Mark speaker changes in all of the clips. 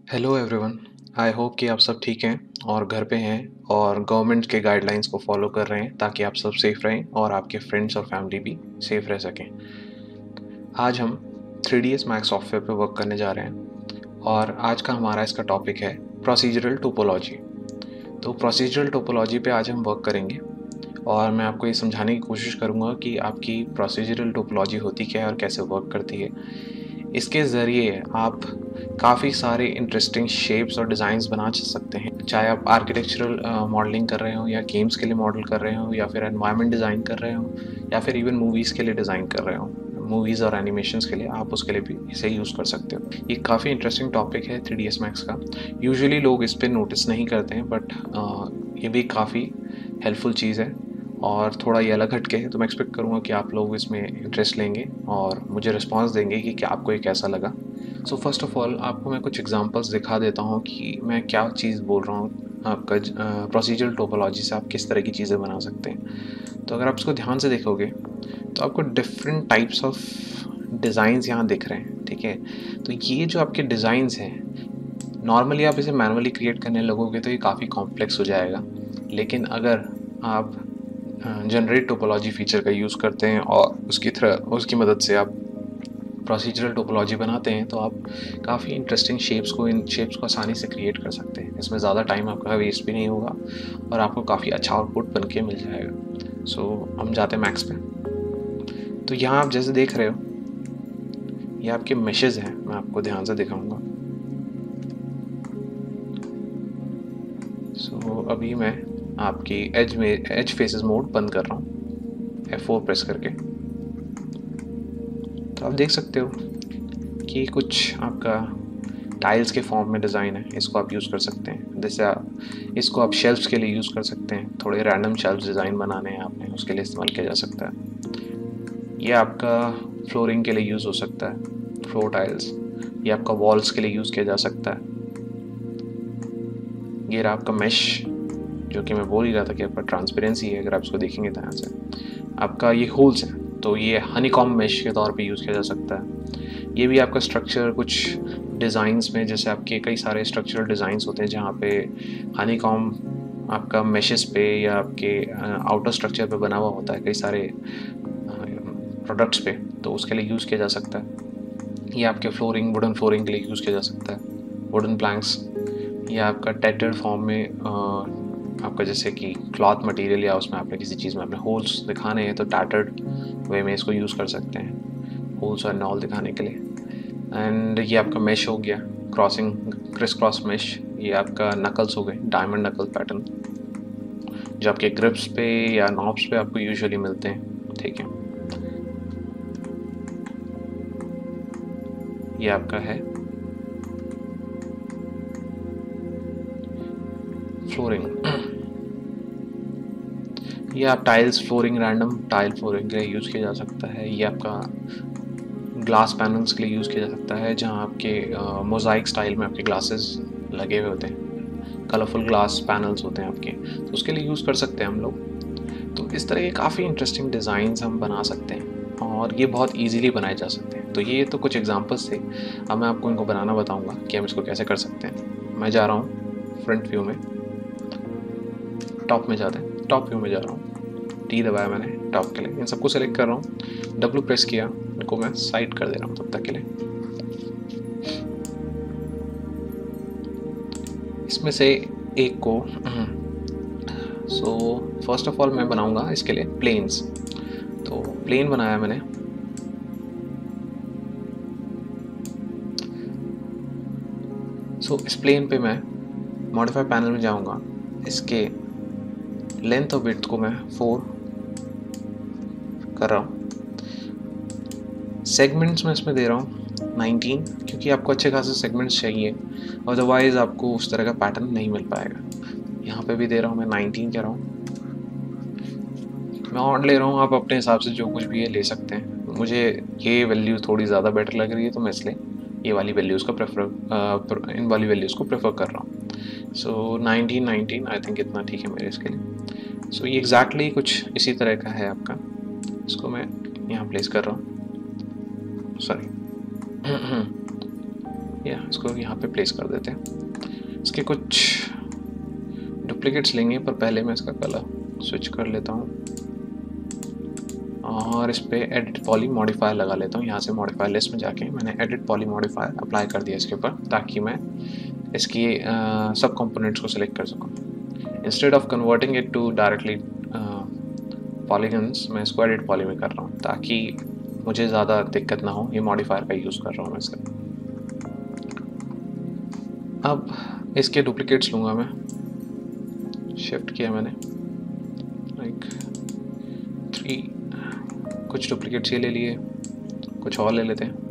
Speaker 1: Hello everyone. I hope कि आप सब ठीक हैं और घर पे हैं और गवर्नमेंट के गाइडलाइंस को फॉलो कर रहे हैं ताकि आप सब सेफ रहें और आपके फ्रेंड्स और फैमिली भी सेफ रह सकें। आज हम 3ds मैक्स सॉफ्टवेयर पे वर्क करने जा रहे हैं और आज का हमारा इसका टॉपिक है प्रोसीजरल टोपोलॉजी। तो प्रोसीजरल टोपोलॉजी पे आज हम वर्क करेंगे और मैं आपको ये समझाने की कोशिश करूँगा कि आपकी प्रोसीजरल टोपोलॉजी होती क्या है और कैसे वर्क करती है। इसके ज़रिए आप काफ़ी सारे इंटरेस्टिंग शेप्स और डिज़ाइंस बना सकते हैं, चाहे आप आर्किटेक्चरल मॉडलिंग कर रहे हो या गेम्स के लिए मॉडल कर रहे हो या फिर एनवायरनमेंट डिज़ाइन कर रहे हो या फिर इवन मूवीज़ के लिए डिज़ाइन कर रहे हो। मूवीज़ और एनिमेशंस के लिए आप उसके लिए भी इसे यूज़ कर सकते हो। ये काफ़ी इंटरेस्टिंग टॉपिक है 3ds मैक्स का। यूजुअली लोग इस पर नोटिस नहीं करते हैं बट ये भी काफ़ी हेल्पफुल चीज़ है और थोड़ा ये अलग हटके है, तो मैं एक्सपेक्ट करूँगा कि आप लोग इसमें इंटरेस्ट लेंगे और मुझे रिस्पांस देंगे कि क्या आपको ये कैसा लगा। सो फर्स्ट ऑफ ऑल आपको मैं कुछ एग्जांपल्स दिखा देता हूँ कि मैं क्या चीज़ बोल रहा हूँ। आपका प्रोसीजरल टोपोलॉजी से आप किस तरह की चीज़ें बना सकते हैं। तो अगर आप इसको ध्यान से देखोगे तो आपको डिफरेंट टाइप्स ऑफ डिज़ाइंस यहाँ दिख रहे हैं, ठीक है। तो ये जो आपके डिज़ाइंस हैं, नॉर्मली आप इसे मैनुअली क्रिएट करने लगोगे तो ये काफ़ी कॉम्प्लेक्स हो जाएगा, लेकिन अगर आप जनरेट टोपोलॉजी फीचर का यूज़ करते हैं और उसकी मदद से आप प्रोसीजरल टोपोलॉजी बनाते हैं तो आप काफ़ी इंटरेस्टिंग इन शेप्स को आसानी से क्रिएट कर सकते हैं। इसमें ज़्यादा टाइम आपका वेस्ट भी नहीं होगा और आपको काफ़ी अच्छा आउटपुट बन के मिल जाएगा। सो हम जाते हैं मैक्स पे। तो यहाँ आप जैसे देख रहे हो ये आपके मेशेस हैं, मैं आपको ध्यान से दिखाऊंगा। सो अभी मैं आपकी एज फेसेस मोड बंद कर रहा हूँ F4 प्रेस करके। तो आप देख सकते हो कि कुछ आपका टाइल्स के फॉर्म में डिज़ाइन है, इसको आप यूज़ कर सकते हैं। जैसे इसको आप शेल्फ्स के लिए यूज़ कर सकते हैं, थोड़े रैंडम शेल्फ्स डिज़ाइन बनाने हैं आपने, उसके लिए इस्तेमाल किया जा सकता है। ये आपका फ्लोरिंग के लिए यूज़ हो सकता है, फ्लोर टाइल्स। ये आपका वॉल्स के लिए यूज़ किया जा सकता है। ये रहा आपका मेश, जो कि मैं बोल ही रहा था कि आपका ट्रांसपेरेंसी है, अगर आप इसको देखेंगे ध्यान से। आपका ये होल्स है तो ये हनीकॉम्ब मेश के तौर पे यूज़ किया जा सकता है। ये भी आपका स्ट्रक्चर कुछ डिज़ाइंस में, जैसे आपके कई सारे स्ट्रक्चरल डिज़ाइंस होते हैं जहाँ पे हनीकॉम्ब आपका मेशेस पे या आपके आउटर स्ट्रक्चर पे बना हुआ होता है कई सारे प्रोडक्ट्स पे, तो उसके लिए यूज़ किया जा सकता है। ये आपके वुडन फ्लोरिंग के लिए यूज़ किया जा सकता है, वुडन प्लैंक्स। या आपका टेटेड फॉर्म में आपका जैसे कि क्लॉथ मटेरियल या उसमें आपने किसी चीज़ में अपने होल्स दिखाने हैं तो टैटर्ड वे में इसको यूज़ कर सकते हैं, होल्स और नॉल दिखाने के लिए। एंड ये आपका मेश हो गया, क्रिस क्रॉस मेश। ये आपका नकल्स हो गए, डायमंड नकल पैटर्न, जो आपके ग्रिप्स पे या नॉब्स पे आपको यूजुअली मिलते हैं, ठीक है। ये आपका है फ्लोरिंग। ये आप tiles flooring, random tile flooring के लिए यूज़ किया जा सकता है। ये आपका ग्लास पैनल्स के लिए यूज़ किया जा सकता है, जहाँ आपके मोज़ाइक स्टाइल में आपके ग्लासेस लगे हुए होते हैं, कलरफुल ग्लास पैनल्स होते हैं आपके, तो उसके लिए यूज़ कर सकते हैं हम लोग। तो इस तरह के काफ़ी इंटरेस्टिंग डिज़ाइंस हम बना सकते हैं और ये बहुत ईजीली बनाए जा सकते हैं। तो ये तो कुछ एग्जांपल्स थे, अब मैं आपको इनको बनाना बताऊंगा कि हम इसको कैसे कर सकते हैं। मैं जा रहा हूँ फ्रंट व्यू में, टॉप में जाते हैं, टॉप व्यू में जा रहा हूँ, टी दबाया मैंने टॉप के लिए, इन सबको सेलेक्ट कर रहा हूँ, W प्रेस किया, इनको मैं साइड कर दे रहा हूँ तब तक के लिए। इसमें से एक को सो फर्स्ट ऑफ ऑल मैं बनाऊंगा इसके लिए प्लेन्स। तो प्लेन बनाया मैंने, इस प्लेन पे मैं मॉडिफाई पैनल में जाऊंगा, इसके लेंथ और विड्थ को मैं 4 कर रहा हूँ। सेगमेंट्स में इसमें दे रहा हूँ 19, क्योंकि आपको अच्छे खासे सेगमेंट्स चाहिए, अदरवाइज आपको उस तरह का पैटर्न नहीं मिल पाएगा। यहाँ पे भी दे रहा हूँ मैं 19 कह रहा हूँ, मैं ऑड ले रहा हूँ, आप अपने हिसाब से जो कुछ भी है ले सकते हैं। मुझे ये वैल्यू थोड़ी ज़्यादा बेटर लग रही है तो मैं इसलिए ये वाली वैल्यूज़ को इन वाली वैल्यूज़ को प्रेफर कर रहा हूँ। सो 19 आई थिंक इतना ठीक है मेरे इसके लिए। सो ये एग्जैक्टली कुछ इसी तरह का है आपका, इसको मैं यहाँ प्लेस कर रहा हूँ, सॉरी या इसको यहाँ पे प्लेस कर देते हैं। इसके कुछ डुप्लीकेट्स लेंगे, पर पहले मैं इसका कलर स्विच कर लेता हूँ और इस पर एडिट पॉली मॉडिफायर लगा लेता हूँ। यहाँ से मॉडिफायर लिस्ट में जाके मैंने एडिट पॉली मॉडिफायर अप्लाई कर दिया इसके ऊपर, ताकि मैं इसकी सब कंपोनेंट्स को सिलेक्ट कर सकूँ। Instead of converting it to directly polygons, मैं इसको एडिट पॉली में कर रहा हूँ ताकि मुझे ज़्यादा दिक्कत ना हो। ये मॉडिफायर का यूज़ कर रहा हूँ मैं इसका। अब इसके डुप्लीकेट्स लूँगा मैं, शिफ्ट किया मैंने, लाइक 3, कुछ डुप्लीकेट्स ये ले लिए, कुछ और ले लेते हैं।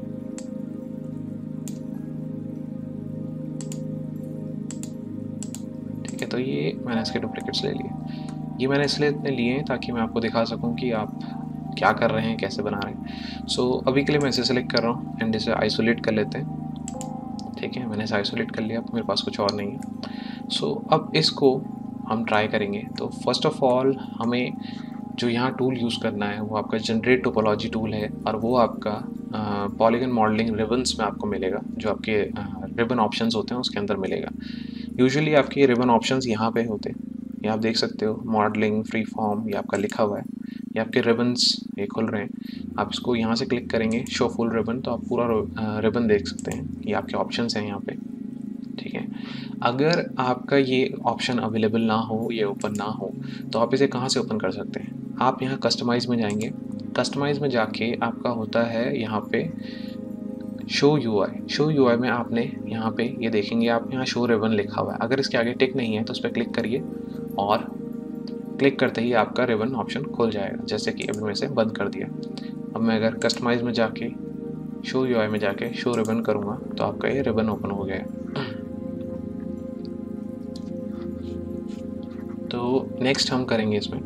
Speaker 1: ठीक है, तो ये मैंने इसके डुप्लीकेट्स ले लिए। ये मैंने इसलिए इतने लिए हैं ताकि मैं आपको दिखा सकूं कि आप क्या कर रहे हैं, कैसे बना रहे हैं। सो अभी के लिए मैं इसे सेलेक्ट कर रहा हूँ एंड इसे आइसोलेट कर लेते हैं। ठीक है, मैंने इसे आइसोलेट कर लिया, अब मेरे पास कुछ और नहीं है। सो अब इसको हम ट्राई करेंगे। तो फर्स्ट ऑफ ऑल हमें जो यहाँ टूल यूज़ करना है वो आपका जनरेट टोपोलॉजी टूल है, और वो आपका पॉलीगन मॉडलिंग रिबन्स में आपको मिलेगा, जो आपके रिबन ऑप्शंस होते हैं उसके अंदर मिलेगा। यूजुअली आपके रिबन ऑप्शंस यहाँ पे होते हैं, ये आप देख सकते हो, मॉडलिंग, फ्री फॉर्म, ये आपका लिखा हुआ है। ये आपके रिबन्स ये खुल रहे हैं, आप इसको यहाँ से क्लिक करेंगे शो फुल रिबन, तो आप पूरा रिबन देख सकते हैं। ये आपके ऑप्शंस हैं यहाँ पे। ठीक है, अगर आपका ये ऑप्शन अवेलेबल ना हो, ये ओपन ना हो, तो आप इसे कहाँ से ओपन कर सकते हैं? आप यहाँ कस्टमाइज़ में जाएंगे, कस्टमाइज़ में जाके आपका होता है यहाँ पे शो यूआई। शो यूआई में आपने यहाँ पे ये देखेंगे, आप यहाँ शो रिबन लिखा हुआ है। अगर इसके आगे टिक नहीं है तो उस पर क्लिक करिए, और क्लिक करते ही आपका रिबन ऑप्शन खुल जाएगा। जैसे कि अभी मैं इसे बंद कर दिया। अब मैं अगर कस्टमाइज़ में जाके शो यूआई में जाके शो रिबन करूँगा तो आपका ये रिबन ओपन हो गया है। तो नेक्स्ट हम करेंगे इसमें,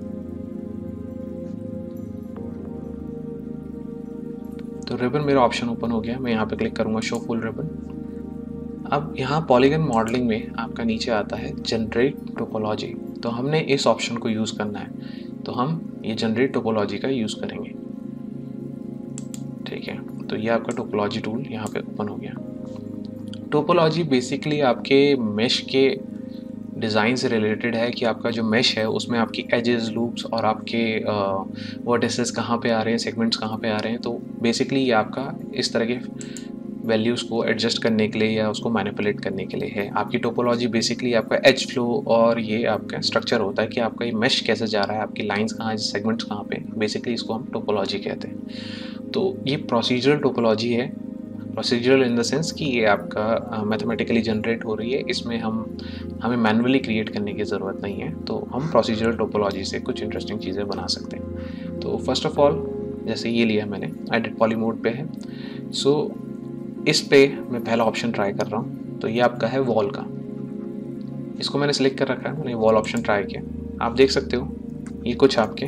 Speaker 1: तो रिबन मेरा ऑप्शन ओपन हो गया। मैं यहाँ पे क्लिक करूँगा शो फुल रिबन। अब यहाँ पॉलीगन मॉडलिंग में आपका नीचे आता है जनरेट टोपोलॉजी, तो हमने इस ऑप्शन को यूज़ करना है, तो हम ये जनरेट टोपोलॉजी का यूज़ करेंगे। ठीक है, तो ये आपका टोपोलॉजी टूल यहाँ पे ओपन हो गया। टोपोलॉजी बेसिकली आपके मेश के डिज़ाइन से रिलेटेड है, कि आपका जो मेश है उसमें आपकी एजेस, लूप्स और आपके वर्टिसेस कहाँ पे आ रहे हैं, सेगमेंट्स कहाँ पे आ रहे हैं। तो बेसिकली ये आपका इस तरह के वैल्यूज़ को एडजस्ट करने के लिए या उसको मैनिपुलेट करने के लिए है। आपकी टोपोलॉजी बेसिकली आपका एज फ्लो और ये आपका स्ट्रक्चर होता है कि आपका ये मेश कैसे जा रहा है, आपकी लाइंस कहाँ है, सेगमेंट्स कहाँ पे, बेसिकली इसको हम टोपोलॉजी कहते हैं। तो ये प्रोसीजरल टोपोलॉजी है। प्रोसीजरल इन द सेंस कि ये आपका मैथमेटिकली जनरेट हो रही है, इसमें हमें मैनुअली क्रिएट करने की ज़रूरत नहीं है। तो हम प्रोसीजरल टोपोलॉजी से कुछ इंटरेस्टिंग चीज़ें बना सकते हैं। तो फर्स्ट ऑफ ऑल जैसे ये लिया मैंने, एडिट पॉली मोड पे है। सो इस पे मैं पहला ऑप्शन ट्राई कर रहा हूँ, तो ये आपका है वॉल का। इसको मैंने सेलेक्ट कर रखा है, मैंने वॉल ऑप्शन ट्राई किया। आप देख सकते हो ये कुछ आपके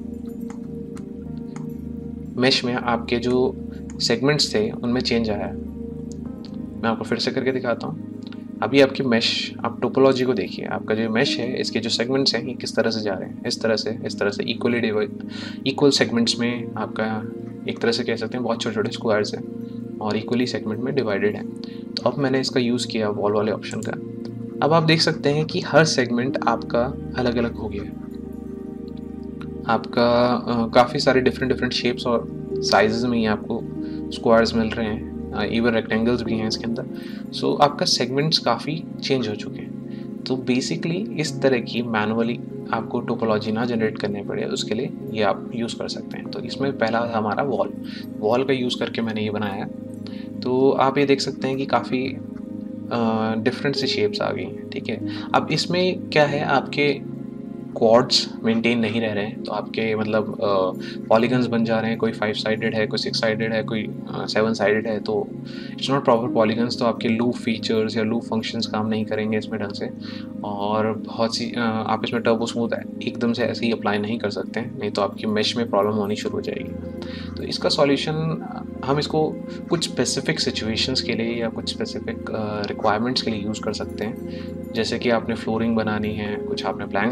Speaker 1: मेश में आपके जो सेगमेंट्स थे उनमें चेंज आया है। मैं आपको फिर से करके दिखाता हूँ। अभी आपकी मेश, आप टोपोलॉजी को देखिए, आपका जो मेश है इसके जो सेगमेंट्स हैं ये किस तरह से जा रहे हैं, इस तरह से इक्वल सेगमेंट्स में आपका, एक तरह से कह सकते हैं बहुत छोटे छोटे स्क्वायर्स हैं और इक्वली सेगमेंट में डिवाइडेड है। तो अब मैंने इसका यूज़ किया वॉल वाले ऑप्शन का। अब आप देख सकते हैं कि हर सेगमेंट आपका अलग अलग हो गया है। आपका काफ़ी सारे डिफरेंट शेप्स और साइजेस में ही आपको स्क्वायर्स मिल रहे हैं, इवन रेक्टेंगल्स भी हैं इसके अंदर। सो आपका सेगमेंट्स काफ़ी चेंज हो चुके हैं। तो बेसिकली इस तरह की मैनुअली आपको टोपोलॉजी ना जनरेट करने पड़े, उसके लिए ये आप यूज़ कर सकते हैं। तो इसमें पहला हमारा वॉल का यूज़ करके मैंने ये बनाया। तो आप ये देख सकते हैं कि काफ़ी डिफरेंट सी शेप्स आ गई हैं। ठीक है, अब इसमें क्या है, आपके क्वाड्स मेंटेन नहीं रह रहे हैं, तो आपके मतलब पॉलीगन्स बन जा रहे हैं। कोई 5 साइडेड है, कोई 6 साइडेड है, कोई 7 साइडेड है, तो इट्स नॉट प्रॉपर पॉलीगन्स। तो आपके लूप फीचर्स या लूप फंक्शंस काम नहीं करेंगे इसमें ढंग से, और बहुत सी आप इसमें टर्बो स्मूथ एकदम से ऐसे ही अप्लाई नहीं कर सकते हैं, नहीं तो आपकी मेश में प्रॉब्लम होनी शुरू हो जाएगी। तो इसका सॉल्यूशन हम इसको कुछ स्पेसिफिक सिचुएशंस के लिए या कुछ स्पेसिफिक रिक्वायरमेंट्स के लिए यूज़ कर सकते हैं। जैसे कि आपने फ्लोरिंग बनानी है, कुछ आपने प्लैंक्स बनाने हैं,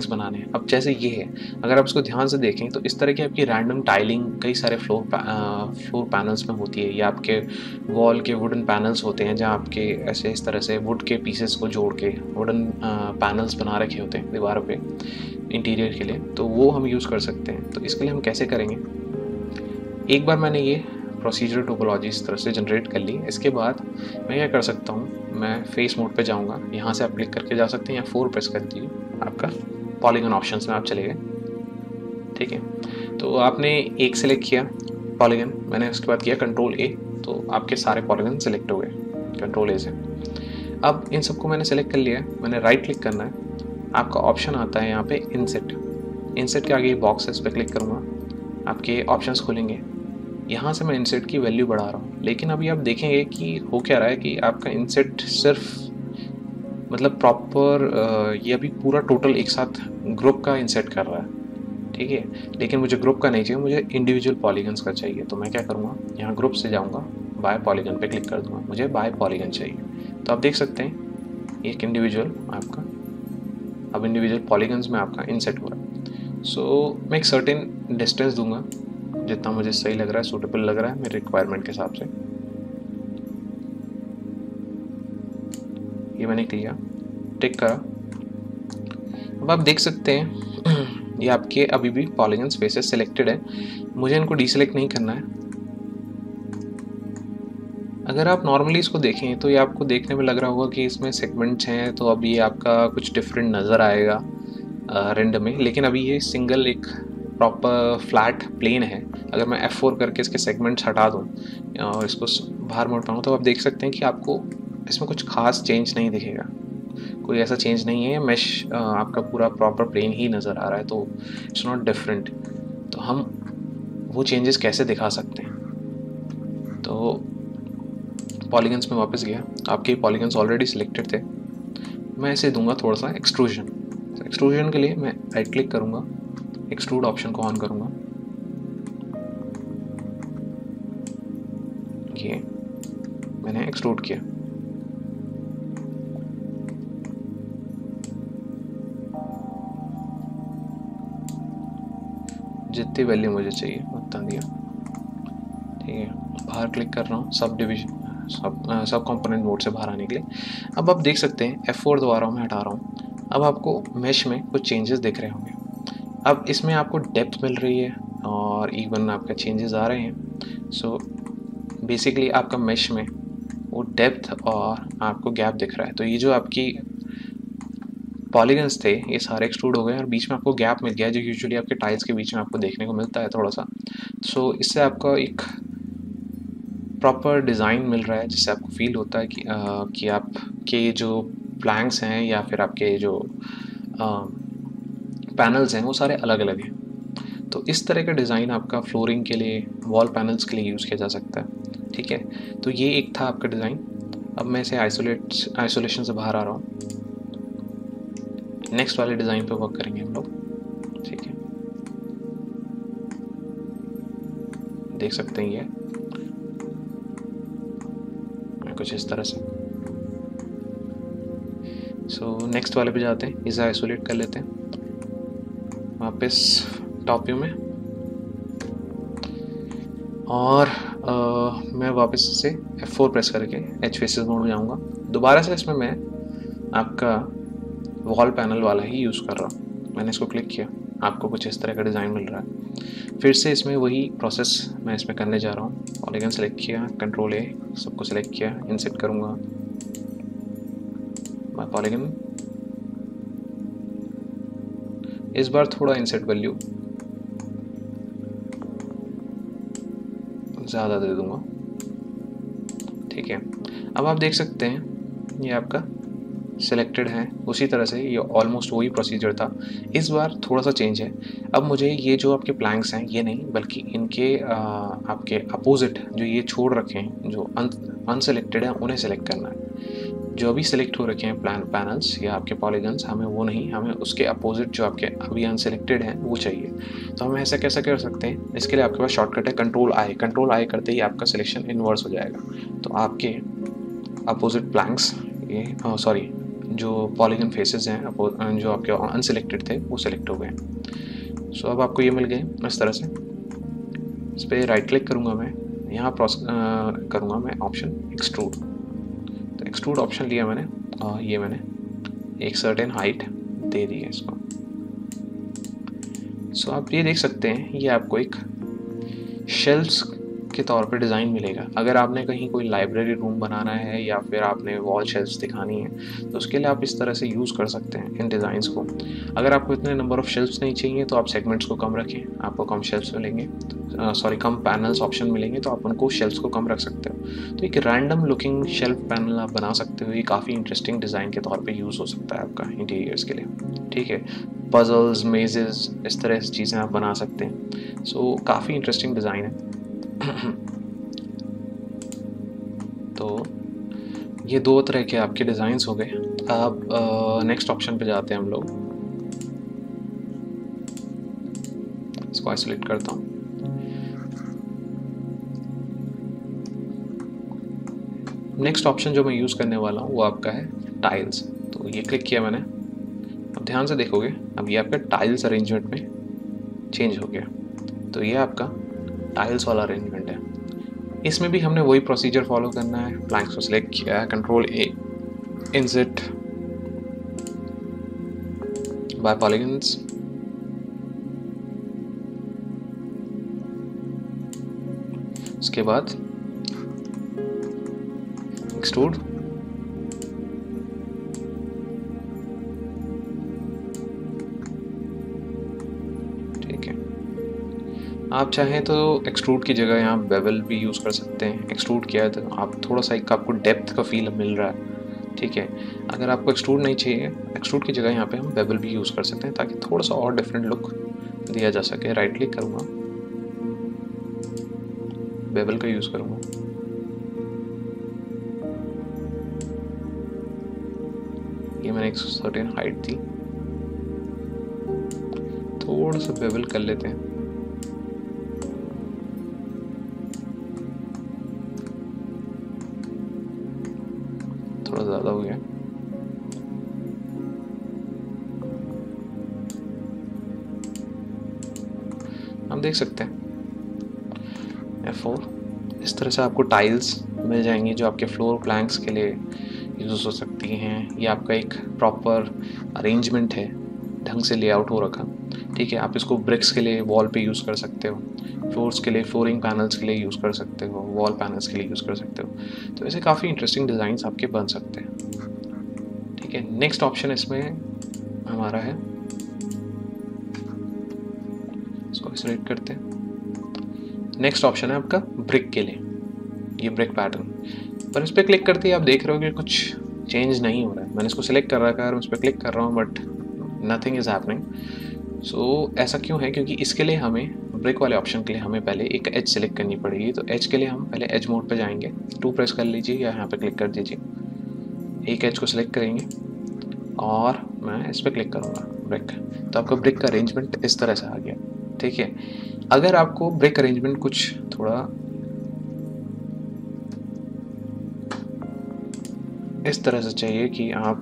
Speaker 1: अब जैसे ये है, अगर आप इसको ध्यान से देखें तो इस तरह की आपकी रैंडम टाइलिंग कई सारे फ्लोर पैनल्स में होती है, या आपके वॉल के वुडन पैनल्स होते हैं जहाँ आपके ऐसे इस तरह से वुड के पीसेस को जोड़ के वुडन पैनल्स बना रखे होते हैं दीवारों पे इंटीरियर के लिए, तो वो हम यूज़ कर सकते हैं। तो इसके लिए हम कैसे करेंगे, एक बार मैंने ये प्रोसीजर टोपोलॉजी इस तरह से जनरेट कर ली। इसके बाद मैं क्या कर सकता हूँ, मैं फेस मोड पे जाऊँगा, यहाँ से आप क्लिक करके जा सकते हैं, या 4 प्रेस कर दीजिए, आपका पॉलीगन ऑप्शंस में आप चले गए। ठीक है, तो आपने एक सेलेक्ट किया पॉलीगन, मैंने उसके बाद किया कंट्रोल ए, तो आपके सारे पॉलीगन सेलेक्ट हो गए कंट्रोल ए से। अब इन सबको मैंने सेलेक्ट कर लिया है, मैंने राइट क्लिक करना है, आपका ऑप्शन आता है यहाँ पे इंसेट के आगे बॉक्स है, इस पर क्लिक करूँगा, आपके ऑप्शंस खुलेंगे। यहाँ से मैं इंसेट की वैल्यू बढ़ा रहा हूँ, लेकिन अभी आप देखेंगे कि हो क्या रहा है कि आपका इंसेट सिर्फ मतलब प्रॉपर ये अभी पूरा टोटल एक साथ ग्रुप का इंसेट कर रहा है। ठीक है, लेकिन मुझे ग्रुप का नहीं चाहिए, मुझे इंडिविजुअल पॉलीगन्स का चाहिए। तो मैं क्या करूँगा, यहाँ ग्रुप से जाऊँगा, बाय पॉलीगन पे क्लिक कर दूँगा, मुझे बाय पॉलीगन चाहिए। तो आप देख सकते हैं एक इंडिविजुअल आपका अब इंडिविजुअल पॉलीगन्स में आपका इंसेट हो रहा है। सो मैं एक सर्टेन डिस्टेंस दूंगा जितना मुझे सही लग रहा है, सूटेबल लग रहा है मेरे रिक्वायरमेंट के हिसाब से। ये मैंने किया, टिक करा। अब आप देख सकते हैं ये आपके अभी भी पॉलीगन स्पेसेस सिलेक्टेड है, मुझे इनको डीसेलेक्ट नहीं करना है। अगर आप नॉर्मली इसको देखें तो ये आपको देखने में लग रहा होगा कि इसमें सेगमेंट्स हैं, तो अभी आपका कुछ डिफरेंट नज़र आएगा रेंडर में, लेकिन अभी ये सिंगल एक प्रॉपर फ्लैट प्लेन है। अगर मैं F4 करके इसके सेगमेंट्स हटा दूँ और इसको बाहर मोड़ पाऊँ, तो आप देख सकते हैं कि आपको इसमें कुछ खास चेंज नहीं दिखेगा, कोई ऐसा चेंज नहीं है। मैश आपका पूरा प्रॉपर प्लेन ही नज़र आ रहा है, तो इट्स नॉट डिफरेंट। तो हम वो चेंजेस कैसे दिखा सकते हैं, तो पॉलीगन्स में वापस गया, आपके पॉलीगन्स ऑलरेडी सिलेक्टेड थे, मैं इसे दूंगा थोड़ा सा एक्सट्रूजन के लिए मैं राइट क्लिक करूँगा, एक्सट्रूड ऑप्शन को ऑन करूँगा, ये मैंने एक्सट्रूड किया। जितनी वैल्यू मुझे चाहिए उतना दिया। ठीक है, बाहर क्लिक कर रहा हूँ सब कंपोनेंट मोड से बाहर आने के लिए। अब आप देख सकते हैं F4 दोबारा मैं हटा रहा हूँ, अब आपको मेश में कुछ चेंजेस दिख रहे होंगे। अब इसमें आपको डेप्थ मिल रही है और इवन आपका चेंजेस आ रहे हैं। सो बेसिकली आपका मेश में वो डेप्थ और आपको गैप दिख रहा है। तो ये जो आपकी पॉलीगन्स थे ये सारे एक्सट्रूड हो गए और बीच में आपको गैप मिल गया, जो यूजुअली आपके टाइल्स के बीच में आपको देखने को मिलता है थोड़ा सा। सो इससे आपका एक प्रॉपर डिज़ाइन मिल रहा है, जिससे आपको फील होता है कि आपके जो प्लैंक्स हैं या फिर आपके जो पैनल्स हैं वो सारे अलग अलग हैं। तो इस तरह का डिज़ाइन आपका फ्लोरिंग के लिए, वॉल पैनल्स के लिए यूज़ किया जा सकता है। ठीक है, तो ये एक था आपका डिज़ाइन। अब मैं इसे आइसोलेशन से बाहर आ रहा हूँ, नेक्स्ट वाले डिज़ाइन पे वर्क करेंगे हम लोग। ठीक है, देख सकते हैं ये कुछ इस तरह से। सो नेक्स्ट वाले पे जाते हैं, इसे आइसोलेट कर लेते हैं वापस टॉप व्यू में, और मैं वापस इसे F4 प्रेस करके एच फेसेस मोड में जाऊँगा। दोबारा से इसमें मैं आपका वॉल पैनल वाला ही यूज़ कर रहा हूँ। मैंने इसको क्लिक किया, आपको कुछ इस तरह का डिज़ाइन मिल रहा है। फिर से इसमें वही प्रोसेस मैं इसमें करने जा रहा हूँ। पॉलीगन सेलेक्ट किया, कंट्रोल ए, सबको सेलेक्ट किया, इंसेट करूँगा मैं पॉलीगन। इस बार थोड़ा इंसेट वैल्यू ज़्यादा दे दूँगा। ठीक है, अब आप देख सकते हैं ये आपका सिलेक्टेड है, उसी तरह से ये ऑलमोस्ट वही प्रोसीजर था। इस बार थोड़ा सा चेंज है, अब मुझे ये जो आपके प्लैंक्स हैं ये नहीं, बल्कि इनके आपके अपोजिट जो ये छोड़ रखे हैं, जो अनसेलेक्टेड हैं, उन्हें सेलेक्ट करना है। जो अभी सेलेक्ट हो रखे हैं पैनल्स या आपके पॉलीगन्स, हमें वो नहीं, हमें उसके अपोजिट जो आपके अभी अनसेलेक्टेड हैं वो चाहिए। तो हम ऐसा कैसे कर सकते हैं, इसके लिए आपके पास शॉर्टकट है कंट्रोल आई करते ही आपका सिलेक्शन इन्वर्स हो जाएगा। तो आपके अपोजिट प्लैंक्स, ये जो पॉलीगन फेसेस हैं जो आपके अनसिलेक्टेड थे वो सिलेक्ट हो गए। सो अब आपको ये मिल गए इस तरह से। इस पर राइट क्लिक करूँगा मैं, यहाँ करूँगा मैं ऑप्शन एक्सट्रूड। तो एक्सट्रूड ऑप्शन लिया मैंने और ये मैंने एक सर्टेन हाइट दे दी है इसको। सो आप ये देख सकते हैं ये आपको एक शेल्फ्स के तौर पे डिज़ाइन मिलेगा। अगर आपने कहीं कोई लाइब्रेरी रूम बनाना है या फिर आपने वॉल शेल्फ्स दिखानी है तो उसके लिए आप इस तरह से यूज़ कर सकते हैं इन डिज़ाइंस को। अगर आपको इतने नंबर ऑफ़ शेल्फ्स नहीं चाहिए तो आप सेगमेंट्स को कम रखें, आपको कम शेल्फ्स मिलेंगे, कम पैनल्स ऑप्शन मिलेंगे तो आप उनको शेल्फ्स को कम रख सकते हो। तो एक रैंडम लुकिंग शेल्फ पैनल आप बना सकते हो। ये काफ़ी इंटरेस्टिंग डिज़ाइन के तौर पर यूज़ हो सकता है आपका इंटीरियर्स के लिए। ठीक है, पजल्स, मेजेस, इस तरह की चीज़ें आप बना सकते हैं। सो काफ़ी इंटरेस्टिंग डिज़ाइन है। तो ये दो तरह के आपके डिज़ाइंस हो गए। अब नेक्स्ट ऑप्शन पे जाते हैं हम लोग। इसको आइसोलेट करता हूँ। नेक्स्ट ऑप्शन जो मैं यूज़ करने वाला हूँ वो आपका है टाइल्स। तो ये क्लिक किया मैंने। अब ध्यान से देखोगे अब ये आपका टाइल्स अरेंजमेंट में चेंज हो गया। तो ये आपका टाइल्स वाला अरेंजमेंट है। इसमें भी हमने वही प्रोसीजर फॉलो करना है। प्लैंक्स को सिलेक्ट किया है, control A, insert by polygons, उसके बाद एक्सट्रूड, ठीक है। आप चाहें तो एक्सट्रूड की जगह यहाँ बेवल भी यूज़ कर सकते हैं। एक्सट्रूड किया है तो आप थोड़ा सा एक आपको डेप्थ का फील मिल रहा है। ठीक है, अगर आपको एक्सट्रूड नहीं चाहिए, एक्सट्रूड की जगह यहाँ पे हम बेवल भी यूज़ कर सकते हैं ताकि थोड़ा सा और डिफरेंट लुक दिया जा सके। राइट क्लिक करूँगा, बेवल का यूज़ करूँगा। ये मैंने एक सर्टेन हाइट दी, थोड़ा सा बेवल कर लेते हैं। थोड़ा ज़्यादा हो गया। हम देख सकते हैं F4। इस तरह से आपको टाइल्स मिल जाएंगी जो आपके फ्लोर प्लैंक्स के लिए यूज़ हो सकती हैं। ये आपका एक प्रॉपर अरेंजमेंट है, ढंग से लेआउट हो रखा। ठीक है, आप इसको ब्रिक्स के लिए वॉल पे यूज़ कर सकते हो, फ्लोर्स के लिए, फ्लोरिंग पैनल्स के लिए यूज़ कर सकते हो, वॉल पैनल्स के लिए यूज़ कर सकते हो। तो ऐसे काफ़ी इंटरेस्टिंग डिज़ाइंस आपके बन सकते हैं। ठीक है, नेक्स्ट ऑप्शन इसमें हमारा है, इसको सिलेक्ट करते हैं। नेक्स्ट ऑप्शन है आपका ब्रिक के लिए, ये ब्रिक पैटर्न। पर इस पर क्लिक करते ही आप देख रहे हो कि कुछ चेंज नहीं हो रहा है। मैंने इसको सिलेक्ट कर रखा है और उस पर क्लिक कर रहा हूँ but nothing is happening. So ऐसा क्यों है? क्योंकि इसके लिए हमें ब्रिक वाले ऑप्शन के लिए हमें पहले एक एज सेलेक्ट करनी पड़ेगी। तो एज के लिए हम पहले एज मोड पे जाएंगे, 2 प्रेस कर लीजिए या यहाँ पे क्लिक कर दीजिए। एक एज को सिलेक्ट करेंगे और मैं इस पर क्लिक करूँगा ब्रिक। तो आपका ब्रिक का अरेंजमेंट इस तरह से आ गया। ठीक है, अगर आपको ब्रिक अरेंजमेंट कुछ थोड़ा इस तरह से चाहिए कि आप,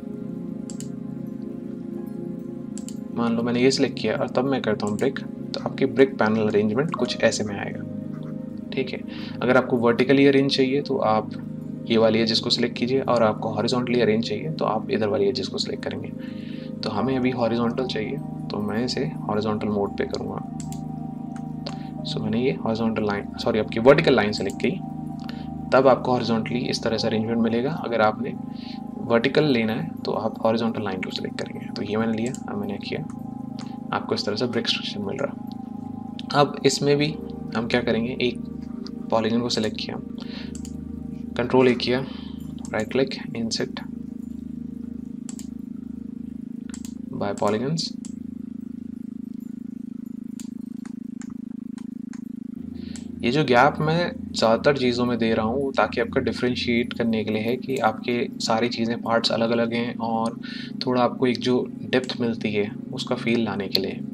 Speaker 1: मान लो मैंने ये सिलेक्ट किया और तब मैं करता हूँ ब्रिक, तो आपकी ब्रिक पैनल अरेंजमेंट कुछ ऐसे में आएगा। ठीक है, अगर आपको वर्टिकली अरेंज चाहिए तो आप ये वाली एजेस को सिलेक्ट कीजिए, और आपको हॉरिजॉन्टली अरेंज चाहिए तो आप इधर वाली एजेस को सिलेक्ट करेंगे। तो हमें अभी हॉरिजॉन्टल चाहिए तो मैं इसे हॉरिजॉन्टल मोड पे करूँगा। सो मैंने ये हॉरिजॉन्टल लाइन, सॉरी आपकी वर्टिकल लाइन सेलेक्ट की, तब आपको हॉरिजॉन्टली इस तरह से अरेंजमेंट मिलेगा। अगर आपने वर्टिकल लेना है तो आप हॉरिजॉन्टल लाइन को सिलेक्ट करेंगे। तो ये मैंने लिया, अब मैंने किया, आपको इस तरह से ब्रिक स्ट्रक्चर मिल रहा। अब इसमें भी हम क्या करेंगे, एक पॉलीगन को सिलेक्ट किया, कंट्रोल ए किया, right click, insert by polygons, ये जो गैप मैं ज़्यादातर चीज़ों में दे रहा हूँ ताकि आपका डिफ्रेंशिएट करने के लिए है कि आपके सारी चीज़ें, पार्ट्स अलग अलग हैं, और थोड़ा आपको एक जो डेप्थ मिलती है उसका फील लाने के लिए।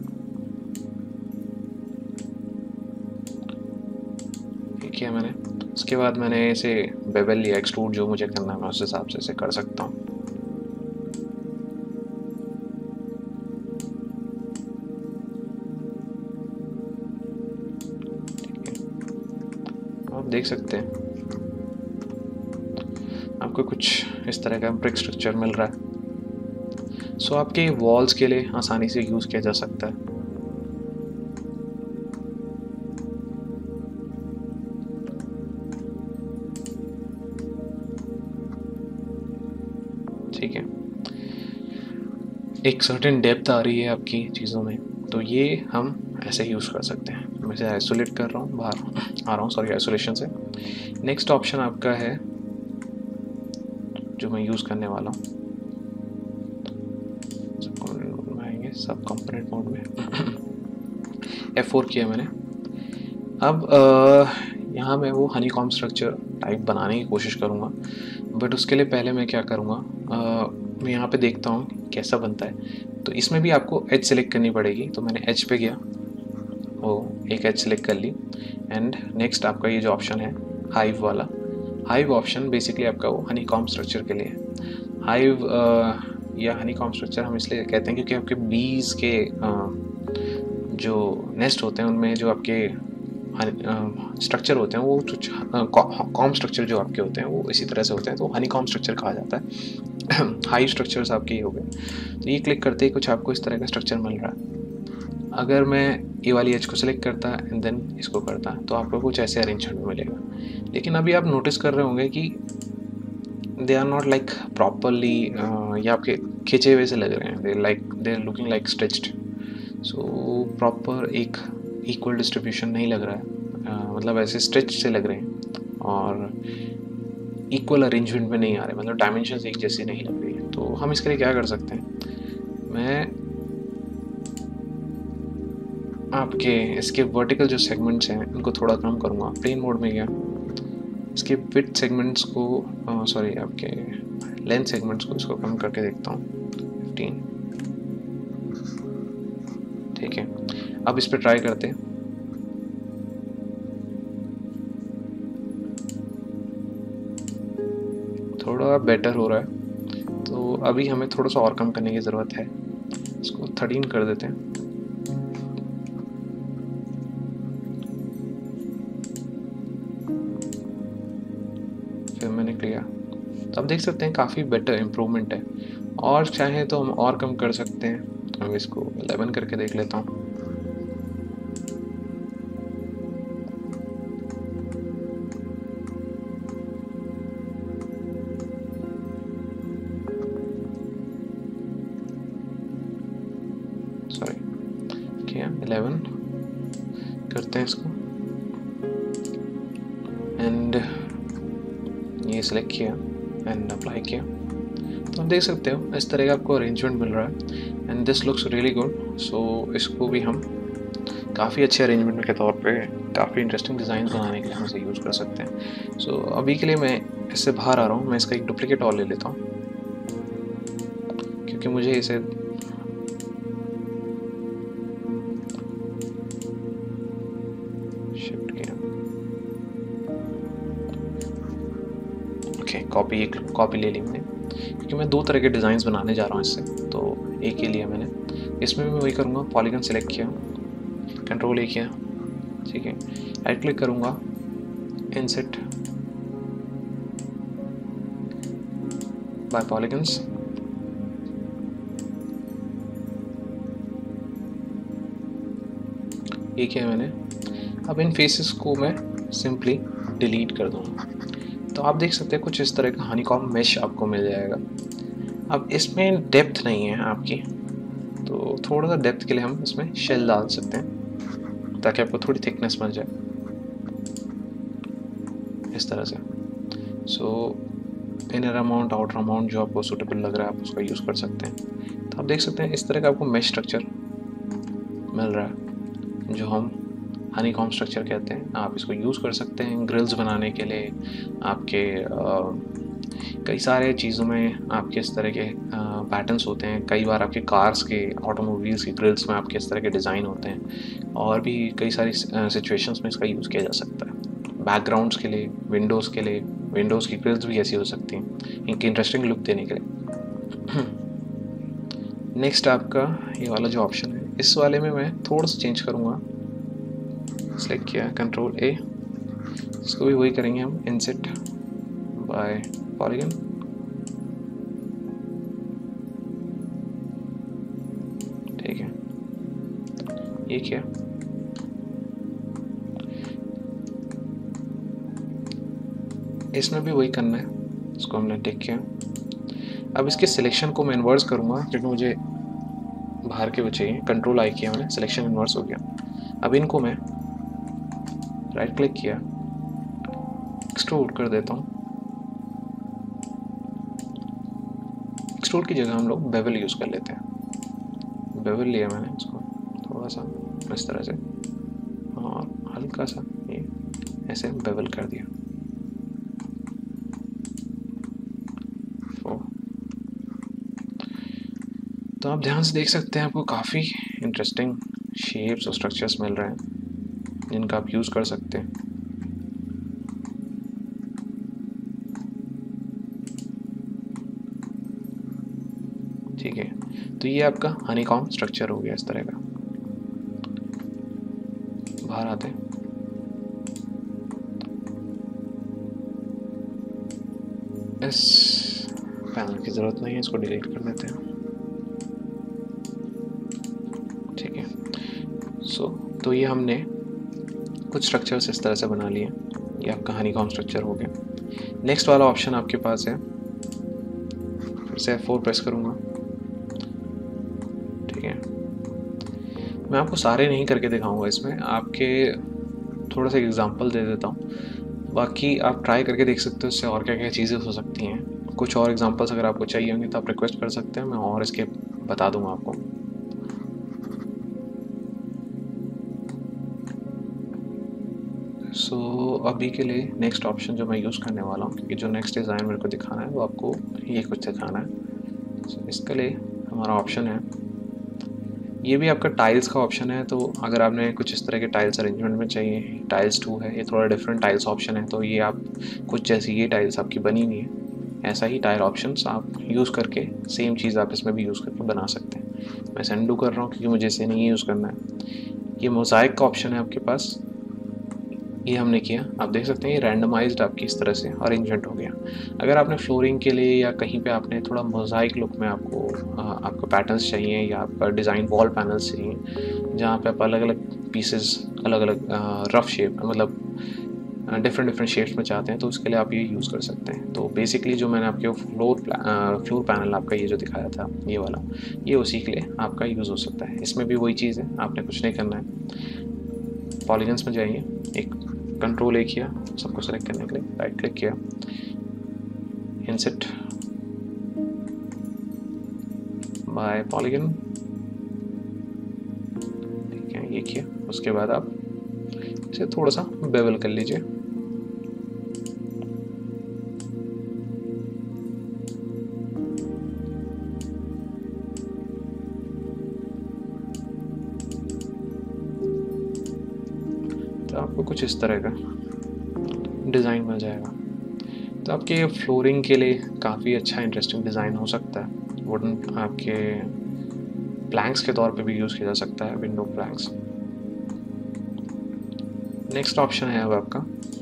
Speaker 1: किया मैंने, उसके बाद मैंने इसे बेवल या एक्सट्रूड जो मुझे करना है मैं उस हिसाब से इसे कर सकता हूँ। आप देख सकते हैं आपको कुछ इस तरह का ब्रिक स्ट्रक्चर मिल रहा है। सो आपके वॉल्स के लिए आसानी से यूज़ किया जा सकता है। ठीक है, एक सर्टेन डेप्थ आ रही है आपकी चीज़ों में, तो ये हम ऐसे यूज़ कर सकते हैं। मैं इसे आइसोलेट कर रहा हूँ, बाहर आ रहा हूँ, सॉरी, आइसोलेशन से। नेक्स्ट ऑप्शन आपका है जो मैं यूज़ करने वाला हूँ, सब कंपोनेंट मोड में आएंगे, सब कंपोनेंट मोड में F4 किया मैंने। अब यहाँ मैं वो हनीकॉम्ब स्ट्रक्चर टाइप बनाने की कोशिश करूँगा, बट उसके लिए पहले मैं क्या करूँगा, मैं यहाँ पे देखता हूँ कैसा बनता है। तो इसमें भी आपको एज सेलेक्ट करनी पड़ेगी, तो मैंने एज पे गया, वो एक एज सेलेक्ट कर ली। एंड नेक्स्ट आपका ये जो ऑप्शन है हाइव वाला, हाइव ऑप्शन बेसिकली आपका वो हनीकॉम्ब स्ट्रक्चर के लिए है। हाइव या हनीकॉम्ब स्ट्रक्चर हम इसलिए कहते हैं क्योंकि आपके बीज के जो नेस्ट होते हैं उनमें जो आपके स्ट्रक्चर होते हैं वो कुछ कॉम्ब स्ट्रक्चर जो आपके होते हैं वो इसी तरह से होते हैं, तो हनीकॉम्ब स्ट्रक्चर कहा जाता है। हाई स्ट्रक्चर्स आपके ये हो गए, तो ये क्लिक करते ही कुछ आपको इस तरह का स्ट्रक्चर मिल रहा है। अगर मैं ये वाली एज को सिलेक्ट करता एंड देन इसको करता तो आपको कुछ ऐसे अरेंजमेंट मिलेगा। लेकिन अभी आप नोटिस कर रहे होंगे कि they are not like properly, ये आपके खिंचे हुए से लग रहे हैं, they are looking like stretched. So proper एक इक्वल डिस्ट्रीब्यूशन नहीं लग रहा है, मतलब ऐसे स्ट्रेच से लग रहे हैं और इक्वल अरेंजमेंट में नहीं आ रहे, मतलब डायमेंशंस एक जैसी नहीं लग रही है। तो हम इसके लिए क्या कर सकते हैं, मैं आपके इसके वर्टिकल जो सेगमेंट्स हैं उनको थोड़ा कम करूँगा, प्लेन मोड में गया, इसके विड्थ सेगमेंट्स को सॉरी आपके लेंथ सेगमेंट्स को इसको कम करके देखता हूँ 15। ठीक है, अब इस पर ट्राई करते हैं। थोड़ा बेटर हो रहा है, तो अभी हमें थोड़ा सा और कम करने की ज़रूरत है, इसको 13 कर देते हैं। फिर मैंने किया, तो आप देख सकते हैं काफ़ी बेटर इम्प्रूवमेंट है। और चाहे तो हम और कम कर सकते हैं, तो मैं इसको 11 करके देख लेता हूँ। सॉरी, क्या 11 करते हैं इसको, एंड ये सिलेक्ट किया एंड अप्लाई किया, तो आप देख सकते हो इस तरह का आपको अरेंजमेंट मिल रहा है and this looks really good. So इसको भी हम काफ़ी अच्छे अरेंजमेंट के तौर पे काफ़ी इंटरेस्टिंग डिज़ाइन बनाने के लिए हम इसे यूज़ कर सकते हैं। सो अभी के लिए मैं इससे बाहर आ रहा हूँ, मैं इसका एक डुप्लीकेट और ले लेता हूँ क्योंकि मुझे इसे शिफ्ट किया, ओके, कॉपी ले ली मैंने, क्योंकि मैं दो तरह के डिज़ाइंस बनाने जा रहा हूँ इससे। तो एक ही लिया मैंने, इसमें भी वही करूँगा, पॉलीगन सेलेक्ट किया, कंट्रोल ए किया, ठीक है, राइट क्लिक करूँगा, इंसर्ट बाय पॉलीगन्स, ये किया मैंने। अब इन फेसेस को मैं सिंपली डिलीट कर दूँगा, तो आप देख सकते हैं कुछ इस तरह का हनीकॉम्ब मेश आपको मिल जाएगा। अब इसमें डेप्थ नहीं है आपकी, तो थोड़ा सा डेप्थ के लिए हम इसमें शेल डाल सकते हैं ताकि आपको थोड़ी थिकनेस मिल जाए इस तरह से। So inner amount, outer amount जो आपको सूटेबल लग रहा है आप उसका यूज़ कर सकते हैं। तो आप देख सकते हैं इस तरह का आपको मेश स्ट्रक्चर मिल रहा है जो हम हनीकॉम्ब स्ट्रक्चर कहते हैं। आप इसको यूज़ कर सकते हैं ग्रिल्स बनाने के लिए, आपके कई सारे चीज़ों में आपके इस तरह के पैटर्न्स होते हैं। कई बार आपके कार्स के, ऑटोमोबाइल्स के ग्रिल्स में आपके इस तरह के डिज़ाइन होते हैं, और भी कई सारी सिचुएशंस में इसका यूज़ किया जा सकता है। बैकग्राउंड्स के लिए, विंडोज़ के लिए, विंडोज़ की ग्रिल्स भी ऐसी हो सकती हैं इनकी इंटरेस्टिंग लुक देने के लिए। नेक्स्ट आपका ये वाला जो ऑप्शन है, इस वाले में मैं थोड़ा सा चेंज करूँगा। सेलेक्ट किया, कंट्रोल ए, इसको भी वही करेंगे हम, इंसेट बाय पॉलीगन। ठीक है, ये क्या, इसमें भी वही करना है, इसको हमने टिक किया। अब इसके सिलेक्शन को मैं इन्वर्स करूँगा क्योंकि मुझे बाहर के वो चाहिए। कंट्रोल आई किया मैंने, सिलेक्शन इन्वर्स हो गया। अब इनको मैं राइट क्लिक किया, एक्सट्रूड कर देता हूँ। एक्सट्रूड की जगह हम लोग बेवल यूज़ कर लेते हैं। बेवल लिया मैंने इसको थोड़ा सा इस तरह से और हल्का सा ये ऐसे बेवल कर दिया। तो आप ध्यान से देख सकते हैं, आपको काफ़ी इंटरेस्टिंग शेप्स और स्ट्रक्चर्स मिल रहे हैं जिनका आप यूज़ कर सकते हैं। ठीक है, तो ये आपका हनीकॉम्ब स्ट्रक्चर हो गया इस तरह का। बाहर आते हैं, इस पैनल की ज़रूरत नहीं है, इसको डिलीट कर देते हैं। ठीक है, तो ये हमने कुछ स्ट्रक्चर्स इस तरह से बना लिए। ये आपका हनीकॉम्ब स्ट्रक्चर हो गया। नेक्स्ट वाला ऑप्शन आपके पास है, फिर से F4 प्रेस करूँगा। ठीक है, मैं आपको सारे नहीं करके दिखाऊंगा, इसमें आपके थोड़ा सा एग्जांपल दे देता हूँ, बाकी आप ट्राई करके देख सकते हो इससे और क्या क्या चीज़ें हो सकती हैं। कुछ और एग्जांपल्स अगर आपको चाहिए होंगे तो आप रिक्वेस्ट कर सकते हैं, मैं और इसके बता दूंगा आपको। अभी के लिए नेक्स्ट ऑप्शन जो मैं यूज़ करने वाला हूँ, क्योंकि जो नेक्स्ट डिज़ाइन मेरे को दिखाना है वो आपको ये कुछ दिखाना है। इसके लिए हमारा ऑप्शन है, ये भी आपका टाइल्स का ऑप्शन है। तो अगर आपने कुछ इस तरह के टाइल्स अरेंजमेंट में चाहिए, टाइल्स 2 है, ये थोड़ा डिफरेंट टाइल्स ऑप्शन है। तो ये आप कुछ जैसी ये टाइल्स आपकी बनी हुई है, ऐसा ही टाइल ऑप्शंस आप यूज़ करके सेम चीज़ आप इसमें भी यूज़ करके बना सकते हैं। मैं इसे अनडू कर रहा हूँ क्योंकि मुझे इसे नहीं यूज़ करना है। ये मोज़ाइक का ऑप्शन है आपके पास, ये हमने किया। आप देख सकते हैं ये रैंडमाइज्ड आपकी इस तरह से अरेंजमेंट हो गया। अगर आपने फ्लोरिंग के लिए या कहीं पे आपने थोड़ा मोज़ाइक लुक में आपको पैटर्न्स चाहिए या आपका डिज़ाइन वॉल पैनल्स चाहिए जहाँ पे आप अलग अलग पीसेस अलग अलग रफ शेप मतलब डिफरेंट शेप्स में चाहते हैं, तो उसके लिए आप ये यूज़ कर सकते हैं। तो बेसिकली जो मैंने आपके फ्लोर पैनल आपका ये जो दिखाया था ये वाला, ये उसी के लिए आपका यूज़ हो सकता है। इसमें भी वही चीज़ है, आपने कुछ नहीं करना है। पॉलीगन्स में जाइए, एक कंट्रोल एक किया सबको सेलेक्ट करने के लिए, राइट क्लिक किया, इंसेट बाय पॉलीगन। ठीक है, ये किया। उसके बाद आप इसे थोड़ा सा बेवल कर लीजिए। तो आपको कुछ इस तरह का डिज़ाइन मिल जाएगा। तो आपके फ्लोरिंग के लिए काफ़ी अच्छा इंटरेस्टिंग डिज़ाइन हो सकता है। वुडन आपके प्लैंक्स के तौर पे भी यूज़ किया जा सकता है, विंडो प्लैंक्स। नेक्स्ट ऑप्शन है अब आपका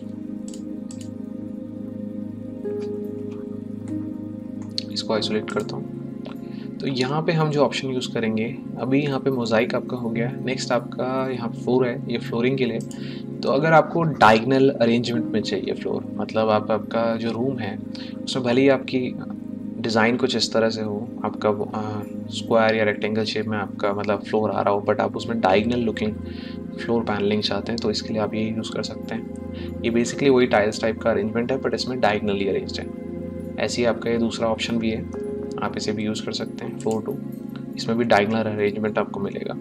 Speaker 1: इसको आइसोलेट करता हूँ। तो यहाँ पे हम जो ऑप्शन यूज़ करेंगे, अभी यहाँ पे मोज़ाइक आपका हो गया। नेक्स्ट आपका यहाँ फ्लोर है, ये फ्लोरिंग के लिए। तो अगर आपको डायगोनल अरेंजमेंट में चाहिए फ्लोर, मतलब आपका जो रूम है उसमें भले ही आपकी डिज़ाइन कुछ इस तरह से हो, आपका स्क्वायर या रेक्टेंगल शेप में आपका मतलब फ्लोर आ रहा हो, बट आप उसमें डायगोनल लुकिंग फ्लोर पैनलिंग चाहते हैं, तो इसके लिए आप ये यूज़ कर सकते हैं। ये बेसिकली वही टाइल्स टाइप का अरेंजमेंट है, बट इसमें डायगोनली अरेंज्ड है। ऐसे ही आपका ये दूसरा ऑप्शन भी है, आप इसे भी यूज़ कर सकते हैं, फ्लोर 2। इसमें भी डायगोनल अरेंजमेंट आपको मिलेगा।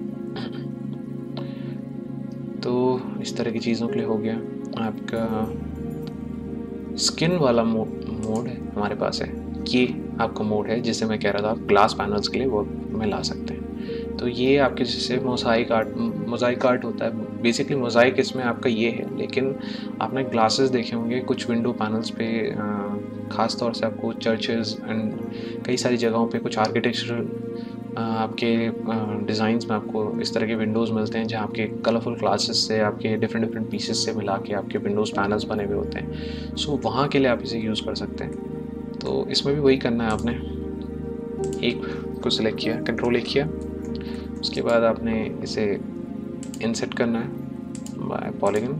Speaker 1: तो इस तरह की चीज़ों के लिए हो गया। आपका स्किन वाला मोड है हमारे पास है, ये आपका मोड है जिसे मैं कह रहा था आप ग्लास पैनल्स के लिए वो में ला सकते हैं। तो ये आपके जैसे मोज़ाइक आर्ट होता है, बेसिकली मोज़ाइक इसमें आपका ये है। लेकिन आपने ग्लासेस देखे होंगे कुछ विंडो पैनल्स पे, ख़ास तौर से आपको चर्चेज़ एंड कई सारी जगहों पे कुछ आर्किटेक्चरल आपके डिज़ाइंस में आपको इस तरह के विंडोज़ मिलते हैं, जहाँ आपके कलरफुल ग्लासेस से आपके डिफरेंट डिफरेंट पीसेस से मिला के आपके विंडोज़ पैनल्स बने हुए होते हैं। सो वहाँ के लिए आप इसे यूज़ कर सकते हैं। तो इसमें भी वही करना है, आपने एक को सिलेक्ट किया, कंट्रोल एक किया, उसके बाद आपने इसे इंसर्ट करना है बाय पॉलीगन।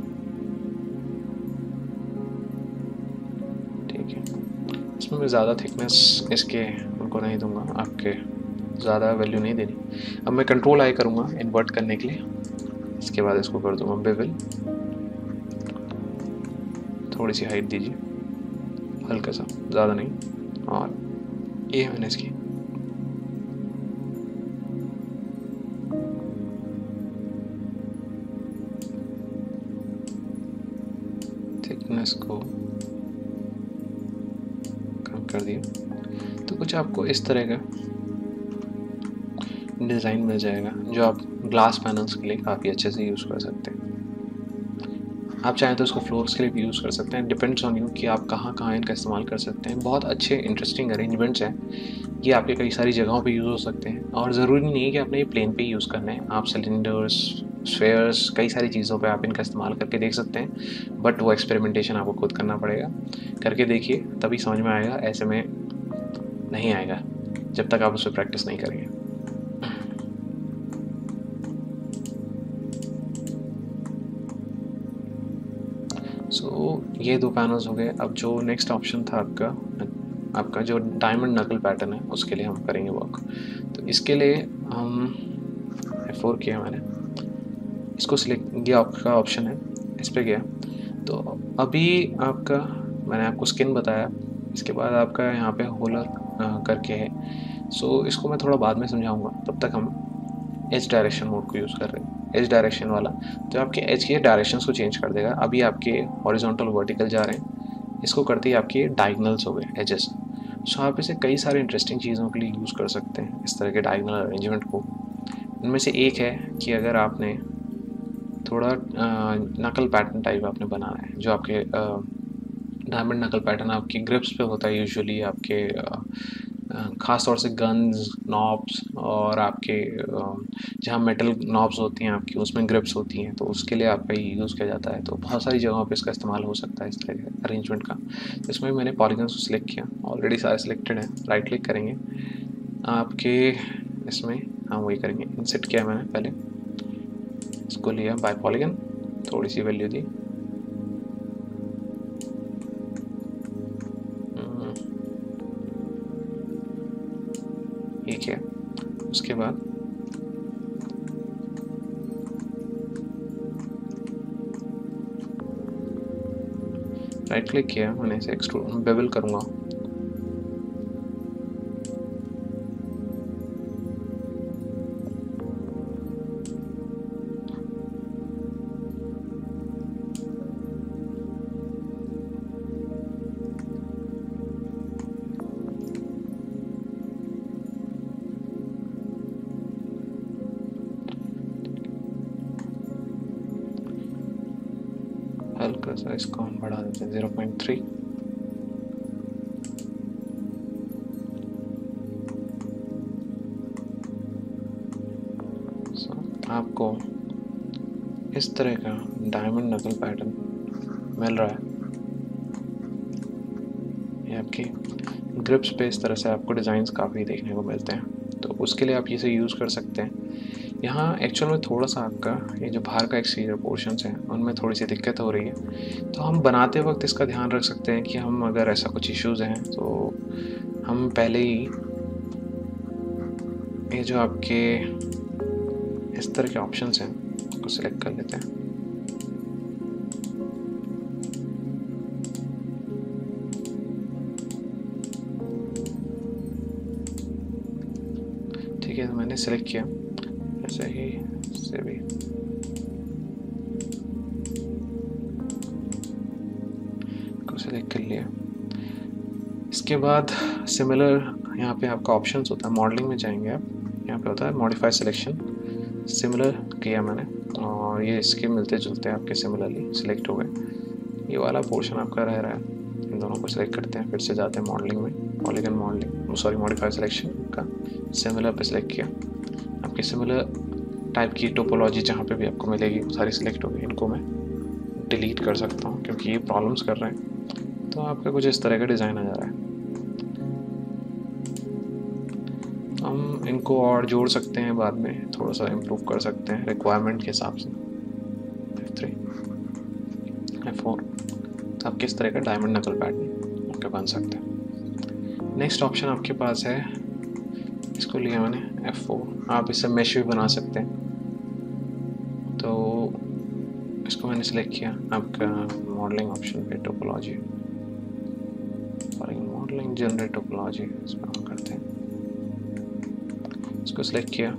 Speaker 1: ठीक है, इसमें मैं ज़्यादा थिकनेस इसके उनको नहीं दूंगा, आपके ज़्यादा वैल्यू नहीं देनी। अब मैं कंट्रोल आई करूँगा इन्वर्ट करने के लिए, इसके बाद इसको कर दूंगा बेवल, थोड़ी सी हाइट दीजिए, हल्का सा, ज़्यादा नहीं। और ये मैंने इसकी थिकनेस को कम कर दिया, तो कुछ आपको इस तरह का डिज़ाइन मिल जाएगा जो आप ग्लास पैनल्स के लिए काफ़ी अच्छे से यूज़ कर सकते हैं। आप चाहें तो इसको फ्लोर्स के लिए भी यूज़ कर सकते हैं, डिपेंड्स ऑन यू कि आप कहाँ कहाँ इनका इस्तेमाल कर सकते हैं। बहुत अच्छे इंटरेस्टिंग अरेंजमेंट्स हैं, ये आपके कई सारी जगहों पे यूज़ हो सकते हैं। और ज़रूरी नहीं है कि आपने ये प्लेन पे यूज़ करना है, आप सिलेंडर्स, स्फेयर्स, कई सारी चीज़ों पे आप इनका इस्तेमाल करके देख सकते हैं। बट वो एक्सपेरिमेंटेशन आपको खुद करना पड़ेगा, करके देखिए तभी समझ में आएगा, ऐसे में नहीं आएगा जब तक आप उस पर प्रैक्टिस नहीं करेंगे। ये दो पैनल्स हो गए। अब जो नेक्स्ट ऑप्शन था आपका जो डायमंड नकल पैटर्न है, उसके लिए हम करेंगे वर्क। तो इसके लिए हम F4 किया मैंने, इसको सिलेक्ट, ये आपका ऑप्शन है, इस पर गया। तो अभी आपका, मैंने आपको स्किन बताया, इसके बाद आपका यहाँ पे होलर करके है। सो इसको मैं थोड़ा बाद में समझाऊंगा, तब तक हम एज डायरेक्शन मोड को यूज़ कर रहे हैं। एज डायरेक्शन वाला तो आपके एज के डायरेक्शंस को चेंज कर देगा। अभी आपके हॉरिजॉन्टल वर्टिकल जा रहे हैं, इसको करते ही आपके डायगनल्स हो गए, एजेस। सो आप इसे कई सारे इंटरेस्टिंग चीज़ों के लिए यूज़ कर सकते हैं, इस तरह के डायगनल अरेंजमेंट को। इनमें से एक है कि अगर आपने थोड़ा नकल पैटर्न टाइप आपने बनाना है, जो आपके डायमंड नकल पैटर्न आपकी ग्रिप्स पे होता है यूजुअली, आपके ख़ास तौर से गन्स, नॉब्स और आपके जहाँ मेटल नॉब्स होती हैं आपकी, उसमें ग्रिप्स होती हैं, तो उसके लिए आपका ये यूज़ किया जाता है। तो बहुत सारी जगहों पे इसका इस्तेमाल हो सकता है, इस तरह के अरेंजमेंट का। इसमें मैंने पॉलीगन्स को सिलेक्ट किया, ऑलरेडी सारे सिलेक्टेड हैं। राइट क्लिक करेंगे आपके इसमें, हम वही करेंगे, इंसर्ट किया मैंने पहले, इसको लिया बाय पॉलीगन, थोड़ी सी वैल्यू दी, ये किया। उसके बाद राइट क्लिक किया मैंने, इसे एक्सट्रूड बेवल करूँगा। हल्का सा इसको हम बढ़ा देते हैं 0.3। आपको इस तरह का डायमंड नकल पैटर्न मिल रहा है। ये आपकी ग्रिप्स पे इस तरह से आपको डिज़ाइंस काफ़ी देखने को मिलते हैं, तो उसके लिए आप इसे यूज़ कर सकते हैं। यहाँ एक्चुअल में थोड़ा सा आपका ये जो बाहर का एक्सटीरियर पोर्शंस हैं, उनमें थोड़ी सी दिक्कत हो रही है, तो हम बनाते वक्त इसका ध्यान रख सकते हैं कि हम अगर ऐसा कुछ इश्यूज़ हैं तो हम पहले ही ये जो आपके इस तरह के ऑप्शंस हैं उसको सिलेक्ट कर लेते हैं। ठीक है, तो मैंने सेलेक्ट किया, ऐसे ही से भी को सेलेक्ट कर लिया। इसके बाद सिमिलर यहाँ पे आपका ऑप्शंस होता है, मॉडलिंग में जाएंगे आप, यहाँ पे होता है मॉडिफाई सिलेक्शन, सिमिलर किया मैंने और ये इसके मिलते जुलते हैं आपके सिमिलरली सिलेक्ट हो गए। ये वाला पोर्शन आपका रह रहा है, इन दोनों को सिलेक्ट करते हैं, फिर से जाते हैं मॉडलिंग में, polygon modelling sorry modify selection का सिमिलर पे सिलेक्ट किया। आपके सिमिलर टाइप की टोपोलॉजी जहाँ पे भी आपको मिलेगी वो सारी सिलेक्ट होगी। इनको मैं डिलीट कर सकता हूँ क्योंकि ये प्रॉब्लम्स कर रहे हैं। तो आपका कुछ इस तरह का डिज़ाइन आ जा रहा है। हम इनको और जोड़ सकते हैं, बाद में थोड़ा सा इम्प्रूव कर सकते हैं रिक्वायरमेंट के हिसाब से। F3 F4 तो आपके इस तरह का डायमंड नकल पैटर्न आपके बन सकते हैं। नेक्स्ट ऑप्शन आपके पास है, इसको लिया मैंने F4, आप इससे मेश भी बना सकते हैं। तो इसको मैंने सेलेक्ट किया, आपका मॉडलिंग ऑप्शन पे टोपोलॉजी, मॉडलिंग जनरेट टोपोलॉजी इसमें ऑन करते हैं। इसको सिलेक्ट किया,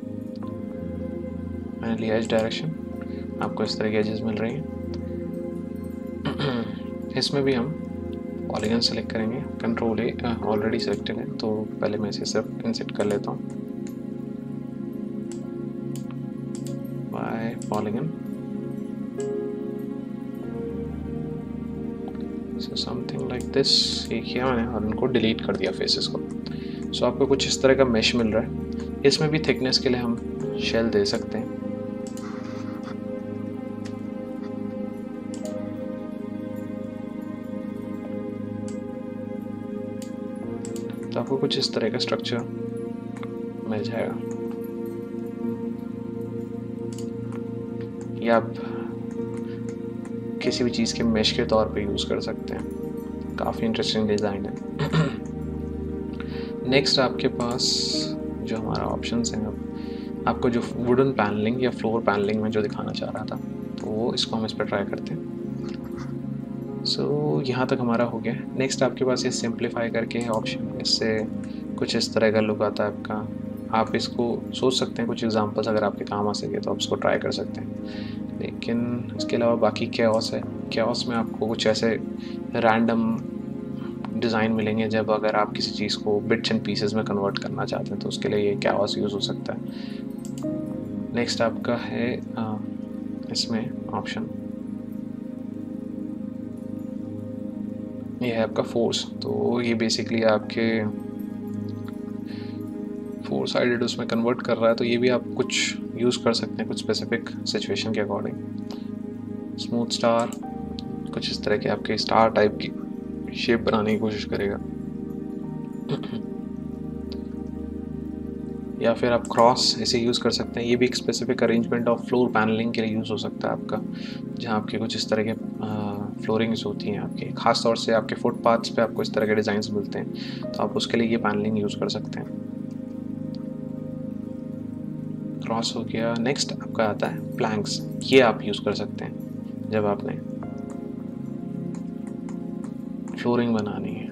Speaker 1: मैंने लिया एज डायरेक्शन, आपको इस तरह की एजेस मिल रही हैं। इसमें भी हम पॉलीगन सेलेक्ट करेंगे, कंट्रोल ए ऑलरेडी सिलेक्टेड है तो पहले मैं इसे सिर्फ इंसर्ट कर लेता हूँ by polygon. So something like this, ये किया मैंने और इनको डिलीट कर दिया फेसेस को। सो आपको कुछ इस तरह का मेश मिल रहा है। इसमें भी थिकनेस के लिए हम शेल दे सकते हैं। तो आपको कुछ इस तरह का स्ट्रक्चर मिल जाएगा। या आप किसी भी चीज़ के मेश के तौर पे यूज़ कर सकते हैं। काफ़ी इंटरेस्टिंग डिज़ाइन है। नेक्स्ट आपके पास जो हमारा ऑप्शंस हैं, अब आपको जो वुडन पैनलिंग या फ्लोर पैनलिंग में जो दिखाना चाह रहा था तो वो इसको हम इस पर ट्राई करते हैं। सो यहाँ तक हमारा हो गया। नेक्स्ट आपके पास ये सिंप्लीफाई करके है ऑप्शन, इससे कुछ इस तरह का लुक आता है आपका। आप इसको सोच सकते हैं, कुछ एग्जांपल्स अगर आपके काम आ सके तो आप इसको ट्राई कर सकते हैं। लेकिन इसके अलावा बाकी कैओस है। कैओस में आपको कुछ ऐसे रैंडम डिज़ाइन मिलेंगे जब अगर आप किसी चीज़ को बिट्स एंड पीसेस में कन्वर्ट करना चाहते हैं तो उसके लिए ये कैओस यूज़ हो सकता है। नेक्स्ट आपका है इसमें ऑप्शन, ये है आपका फोर्स। तो ये बेसिकली आपके फोर साइडेड उसमें कन्वर्ट कर रहा है, तो ये भी आप कुछ यूज़ कर सकते हैं कुछ स्पेसिफिक सिचुएशन के अकॉर्डिंग। स्मूथ स्टार, कुछ इस तरह के आपके स्टार टाइप की शेप बनाने की कोशिश करेगा। या फिर आप क्रॉस ऐसे यूज़ कर सकते हैं। ये भी एक specific arrangement of floor panelling के लिए यूज़ हो सकता है आपका, जहाँ आपके कुछ इस तरह के फ्लोरिंग्स होती हैं आपके, ख़ास तौर से आपके फुटपाथ्स पे आपको इस तरह के डिज़ाइंस मिलते हैं, तो आप उसके लिए ये पैनलिंग यूज़ कर सकते हैं। क्रॉस हो गया। नेक्स्ट आपका आता है प्लैंक्स। ये आप यूज़ कर सकते हैं जब आपने फ्लोरिंग बनानी है।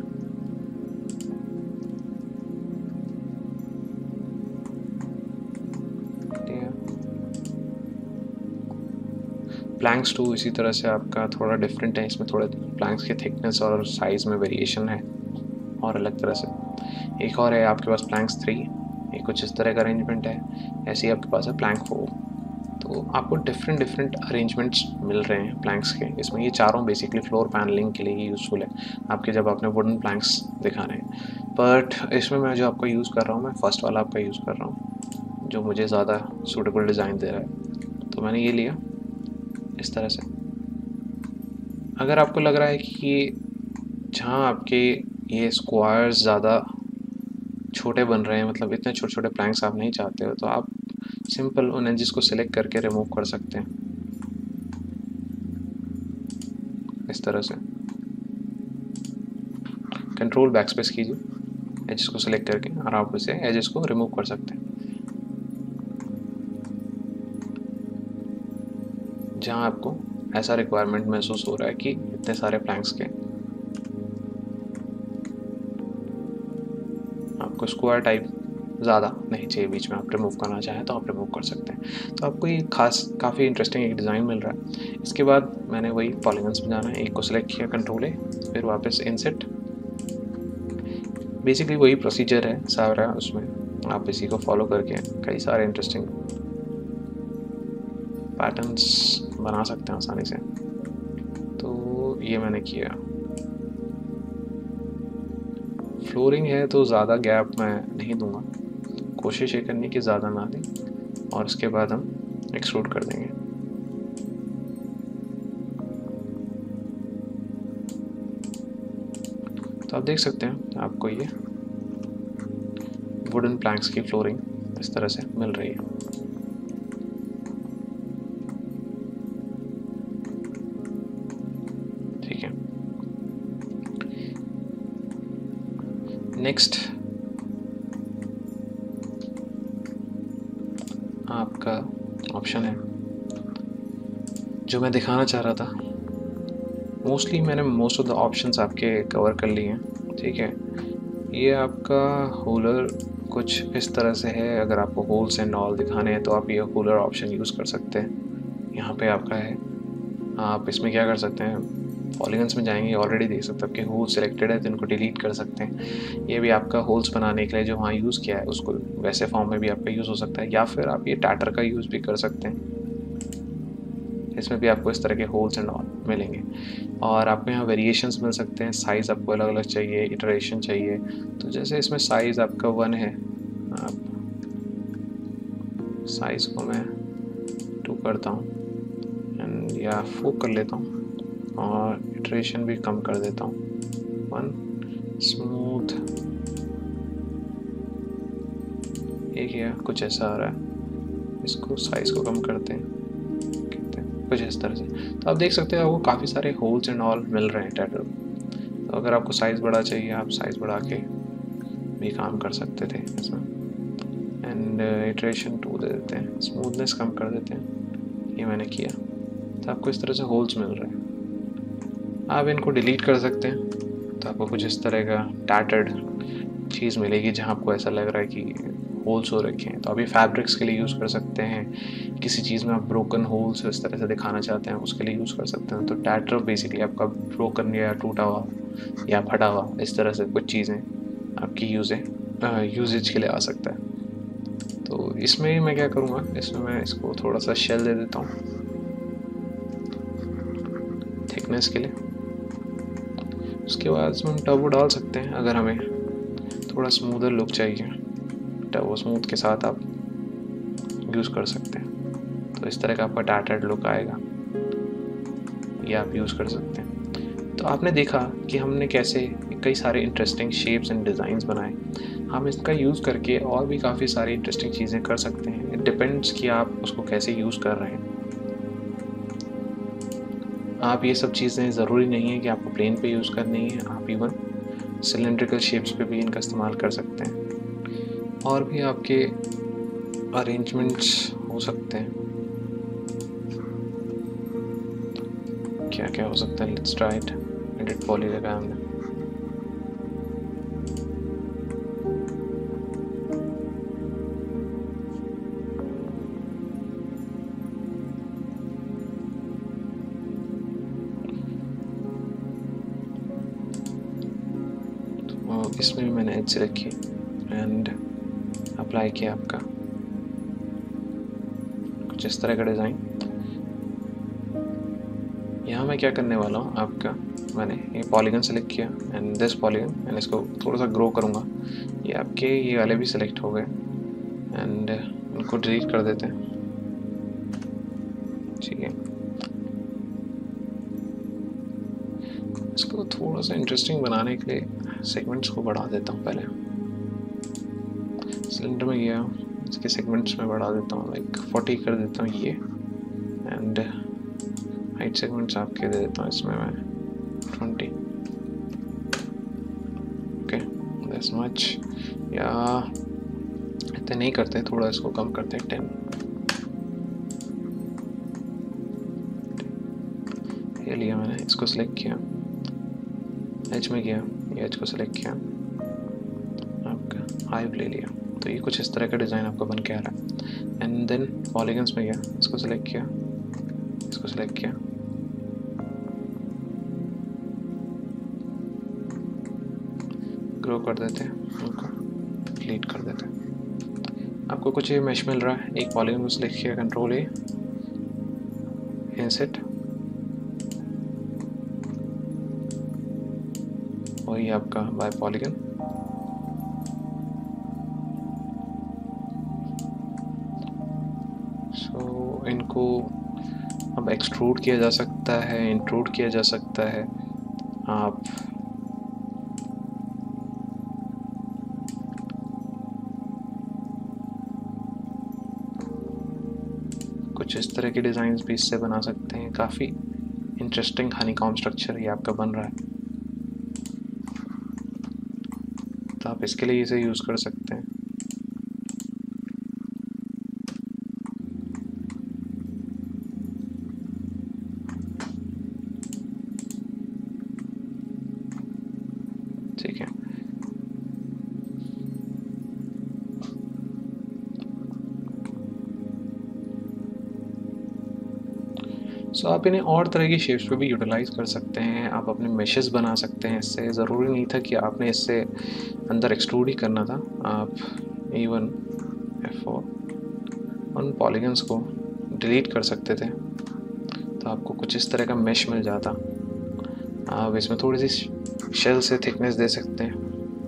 Speaker 1: प्लैंक्स टू इसी तरह से आपका थोड़ा डिफरेंट है, इसमें थोड़े प्लैंक्स के थिकनेस और साइज़ में वेरिएशन है और अलग तरह से। एक और है आपके पास प्लैंक्स 3, ये कुछ इस तरह का अरेंजमेंट है। ऐसे ही आपके पास है प्लैंक 4। तो आपको डिफरेंट अरेंजमेंट्स मिल रहे हैं प्लैंक्स के। इसमें ये चारों बेसिकली फ्लोर पैनलिंग के लिए ही यूज़फुल है आपके, जब आपने वुडन प्लैंक्स दिखाने हैं। बट इसमें मैं जो आपका यूज़ कर रहा हूँ, मैं फर्स्ट वाला आपका यूज़ कर रहा हूँ जो मुझे ज़्यादा सूटेबल डिज़ाइन दे रहा है। तो मैंने ये लिया इस तरह से। अगर आपको लग रहा है कि ये जहाँ आपके ये स्क्वायर्स ज़्यादा छोटे बन रहे हैं, मतलब इतने छोटे छोटे प्लैंक्स आप नहीं चाहते हो, तो आप सिंपल उन एजेस को सिलेक्ट करके रिमूव कर सकते हैं इस तरह से। कंट्रोल बैकस्पेस कीजिए, एजेस को सिलेक्ट करके, और आप इसे एजेस को रिमूव कर सकते हैं। जहाँ आपको ऐसा रिक्वायरमेंट महसूस हो रहा है कि इतने सारे प्लैंक्स के आपको स्क्वायर टाइप ज़्यादा नहीं चाहिए बीच में, आप रिमूव करना चाहें तो आप रिमूव कर सकते हैं। तो आपको ये काफ़ी इंटरेस्टिंग एक डिज़ाइन मिल रहा है। इसके बाद मैंने वही पॉलीगन्स में जाना है, एक को सिलेक्ट किया कंट्रोल ए, फिर वापस इंसर्ट। बेसिकली वही प्रोसीजर है सारा उसमें, आप इसी को फॉलो करके कई सारे इंटरेस्टिंग पैटर्न्स बना सकते हैं आसानी से। तो ये मैंने किया। फ्लोरिंग है तो ज़्यादा गैप मैं नहीं दूंगा, कोशिश ये करनी कि ज़्यादा ना दें, और इसके बाद हम एक्सट्रूड कर देंगे। तो आप देख सकते हैं आपको ये वुडन प्लैंक्स की फ्लोरिंग इस तरह से मिल रही है। ठीक है, नेक्स्ट आपका ऑप्शन है जो मैं दिखाना चाह रहा था। मोस्टली मैंने मोस्ट ऑफ द ऑप्शंस आपके कवर कर लिए हैं। ठीक है, ये आपका होलर कुछ इस तरह से है। अगर आपको होल्स एंड ऑल दिखाने हैं तो आप ये होलर ऑप्शन यूज़ कर सकते हैं। यहाँ पे आपका है, आप इसमें क्या कर सकते हैं, पॉलीगन्स में जाएंगे, ऑलरेडी देख सकते हैं कि होल सिलेक्टेड है तो इनको डिलीट कर सकते हैं। ये भी आपका होल्स बनाने के लिए जो वहाँ यूज़ किया है उसको वैसे फॉर्म में भी आपका यूज़ हो सकता है, या फिर आप ये टैटर का यूज़ भी कर सकते हैं। इसमें भी आपको इस तरह के होल्स एंड ऑल मिलेंगे, और आपको यहाँ वेरिएशंस मिल सकते हैं। साइज़ आपको अलग अलग चाहिए, इटरेशन चाहिए, तो जैसे इसमें साइज़ आपका 1 है, आप साइज़ को मैं 2 करता हूँ एंड या 4 कर लेता हूँ, और इटरेशन भी कम कर देता हूँ 1। स्मूथ एक या कुछ ऐसा आ रहा है, इसको साइज़ को कम करते हैं कुछ इस तरह से। तो आप देख सकते हैं आपको काफ़ी सारे होल्स एंड ऑल मिल रहे हैं टैटर। तो अगर आपको साइज़ बड़ा चाहिए आप साइज़ बढ़ा के भी काम कर सकते थे इसमें, एंड इटरेशन 2 दे देते हैं, स्मूथनेस कम कर देते हैं, ये मैंने किया। तो आपको इस तरह से होल्स मिल रहे हैं। आप इनको डिलीट कर सकते हैं, तो आपको कुछ इस तरह का टैटर्ड चीज़ मिलेगी जहाँ आपको ऐसा लग रहा है कि होल्स हो रखे हैं। तो अभी फैब्रिक्स के लिए यूज़ कर सकते हैं, किसी चीज़ में आप ब्रोकन होल्स इस तरह से दिखाना चाहते हैं उसके लिए यूज़ कर सकते हैं। तो टैटर बेसिकली आपका ब्रोकन या टूटा हुआ या फटा हुआ इस तरह से कुछ चीज़ें आपकी यूजेज के लिए आ सकता है। तो इसमें मैं क्या करूँगा, इसमें मैं इसको थोड़ा सा शेल दे देता हूँ थिकनेस के लिए। उसके बाद इसमें हम टर्बो डाल सकते हैं अगर हमें थोड़ा स्मूदर लुक चाहिए, टर्बो स्मूथ के साथ आप यूज़ कर सकते हैं। तो इस तरह का आपका टैटर्ड लुक आएगा, ये आप यूज़ कर सकते हैं। तो आपने देखा कि हमने कैसे कई सारे इंटरेस्टिंग शेप्स एंड डिज़ाइंस बनाए। हम इसका यूज़ करके और भी काफ़ी सारी इंटरेस्टिंग चीज़ें कर सकते हैं। इट डिपेंड्स कि आप उसको कैसे यूज़ कर रहे हैं। आप ये सब चीज़ें ज़रूरी नहीं है कि आपको प्लेन पे यूज़ करनी है, आप इवन सिलेंड्रिकल शेप्स पे भी इनका इस्तेमाल कर सकते हैं। और भी आपके अरेंजमेंट्स हो सकते हैं। क्या क्या हो सकता है, let's try it. Edit poly लगाया हमने, तो इसमें भी मैंने एज सेलेक्ट की एंड अप्लाई किया आपका कुछ इस तरह का डिज़ाइन। यहाँ मैं क्या करने वाला हूँ, आपका मैंने ये पॉलीगन सेलेक्ट किया एंड दिस पॉलीगन, एंड इसको थोड़ा सा ग्रो करूँगा। ये आपके ये वाले भी सिलेक्ट हो गए एंड इनको डिलीट कर देते हैं। ठीक है, इसको थोड़ा सा इंटरेस्टिंग बनाने के लिए सेगमेंट्स को बढ़ा देता हूँ। पहले सिलेंडर में गया, इसके सेगमेंट्स में बढ़ा देता हूँ, लाइक 40 कर देता हूँ ये, एंड हाइट सेगमेंट्स आपके दे देता हूँ इसमें मैं 20। ओके, दिस मच, या इतने नहीं करते, थोड़ा इसको कम करते हैं 10। ये लिया मैंने, इसको सिलेक्ट किया, एज में गया, ये एज को सिलेक्ट किया, आपका हाइव ले लिया। तो ये कुछ इस तरह का डिज़ाइन आपको बन के आ रहा है। एंड देन पॉलीगन्स में गया, इसको सिलेक्ट किया, इसको सिलेक्ट किया, ग्रो कर देते हैं, उनको डिलीट कर देते हैं। आपको कुछ ये मैश मिल रहा है, एक पॉलीगन को सिलेक्ट किया, कंट्रोल ए, इंसेट, वही आपका बाय पॉलीगन। सो इनको अब एक्सट्रूड किया जा सकता है, इंट्रूड किया जा सकता है। आप कुछ इस तरह के डिज़ाइंस भी इससे बना सकते हैं। काफ़ी इंटरेस्टिंग हनीकॉम्ब स्ट्रक्चर ये आपका बन रहा है, तो आप इसके लिए इसे यूज़ कर सकते हैं। ठीक है, सो आप इन्हें और तरह की शेप्स पे भी यूटिलाइज़ कर सकते हैं। आप अपने मेशेस बना सकते हैं इससे। ज़रूरी नहीं था कि आपने इससे अंदर एक्सट्रूड ही करना था। आप इवन F4 उन पॉलीगन्स को डिलीट कर सकते थे, तो आपको कुछ इस तरह का मेश मिल जाता। आप इसमें थोड़ी सी शेल से थिकनेस दे सकते हैं।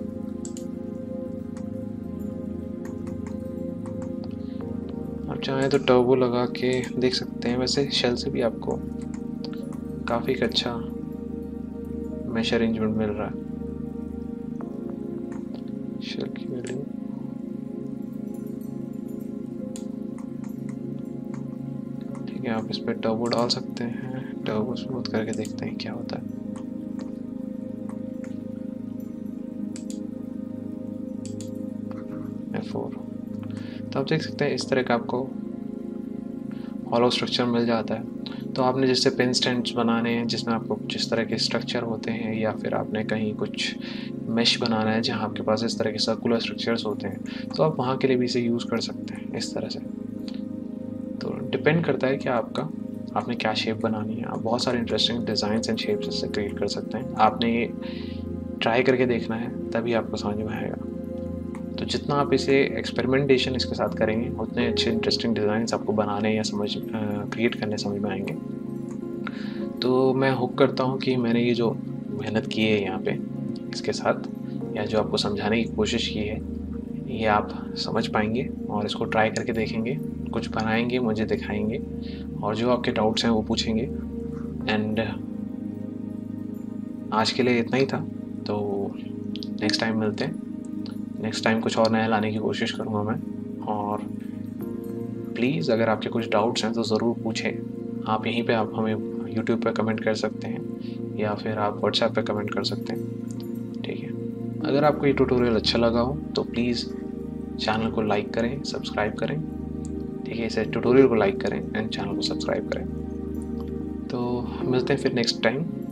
Speaker 1: आप चाहें तो टर्बो लगा के देख सकते हैं। वैसे शेल से भी आपको काफ़ी अच्छा मैश अरेंजमेंट मिल रहा है। शेल की वैल्यू ठीक है, आप इस पर टर्बो डाल सकते हैं। टर्बो स्मूथ करके देखते हैं क्या होता है। F4, तो आप देख सकते हैं इस तरह का आपको हॉलो स्ट्रक्चर मिल जाता है। तो आपने जैसे पेन स्टैंड्स बनाने हैं जिसमें आपको कुछ इस तरह के स्ट्रक्चर होते हैं, या फिर आपने कहीं कुछ मेश बनाना है जहाँ आपके पास इस तरह के सर्कुलर स्ट्रक्चर्स होते हैं, तो आप वहाँ के लिए भी इसे यूज़ कर सकते हैं इस तरह से। तो डिपेंड करता है कि आपने क्या शेप बनानी है। आप बहुत सारे इंटरेस्टिंग डिज़ाइंस एंड शेप्स इससे क्रिएट कर सकते हैं। आपने ये ट्राई करके देखना है, तभी आपको समझ में आएगा। तो जितना आप इसे एक्सपेरिमेंटेशन इसके साथ करेंगे, उतने अच्छे इंटरेस्टिंग डिज़ाइंस आपको बनाने या क्रिएट करने समझ में आएंगे। तो मैं होप करता हूँ कि मैंने ये जो मेहनत की है यहाँ पे इसके साथ, या जो आपको समझाने की कोशिश की है, ये आप समझ पाएंगे और इसको ट्राई करके देखेंगे, कुछ बनाएंगे, मुझे दिखाएंगे, और जो आपके डाउट्स हैं वो पूछेंगे। एंड आज के लिए इतना ही था, तो नेक्स्ट टाइम मिलते हैं। नेक्स्ट टाइम कुछ और नया लाने की कोशिश करूँगा मैं। और प्लीज़ अगर आपके कुछ डाउट्स हैं तो ज़रूर पूछें। आप यहीं पे आप हमें यूट्यूब पे कमेंट कर सकते हैं, या फिर आप व्हाट्सएप पे कमेंट कर सकते हैं। ठीक है, अगर आपको ये ट्यूटोरियल अच्छा लगा हो तो प्लीज़ चैनल को लाइक करें, सब्सक्राइब करें। ठीक है, इसे ट्यूटोरियल को लाइक करें एंड चैनल को सब्सक्राइब करें। तो मिलते हैं फिर नेक्स्ट टाइम।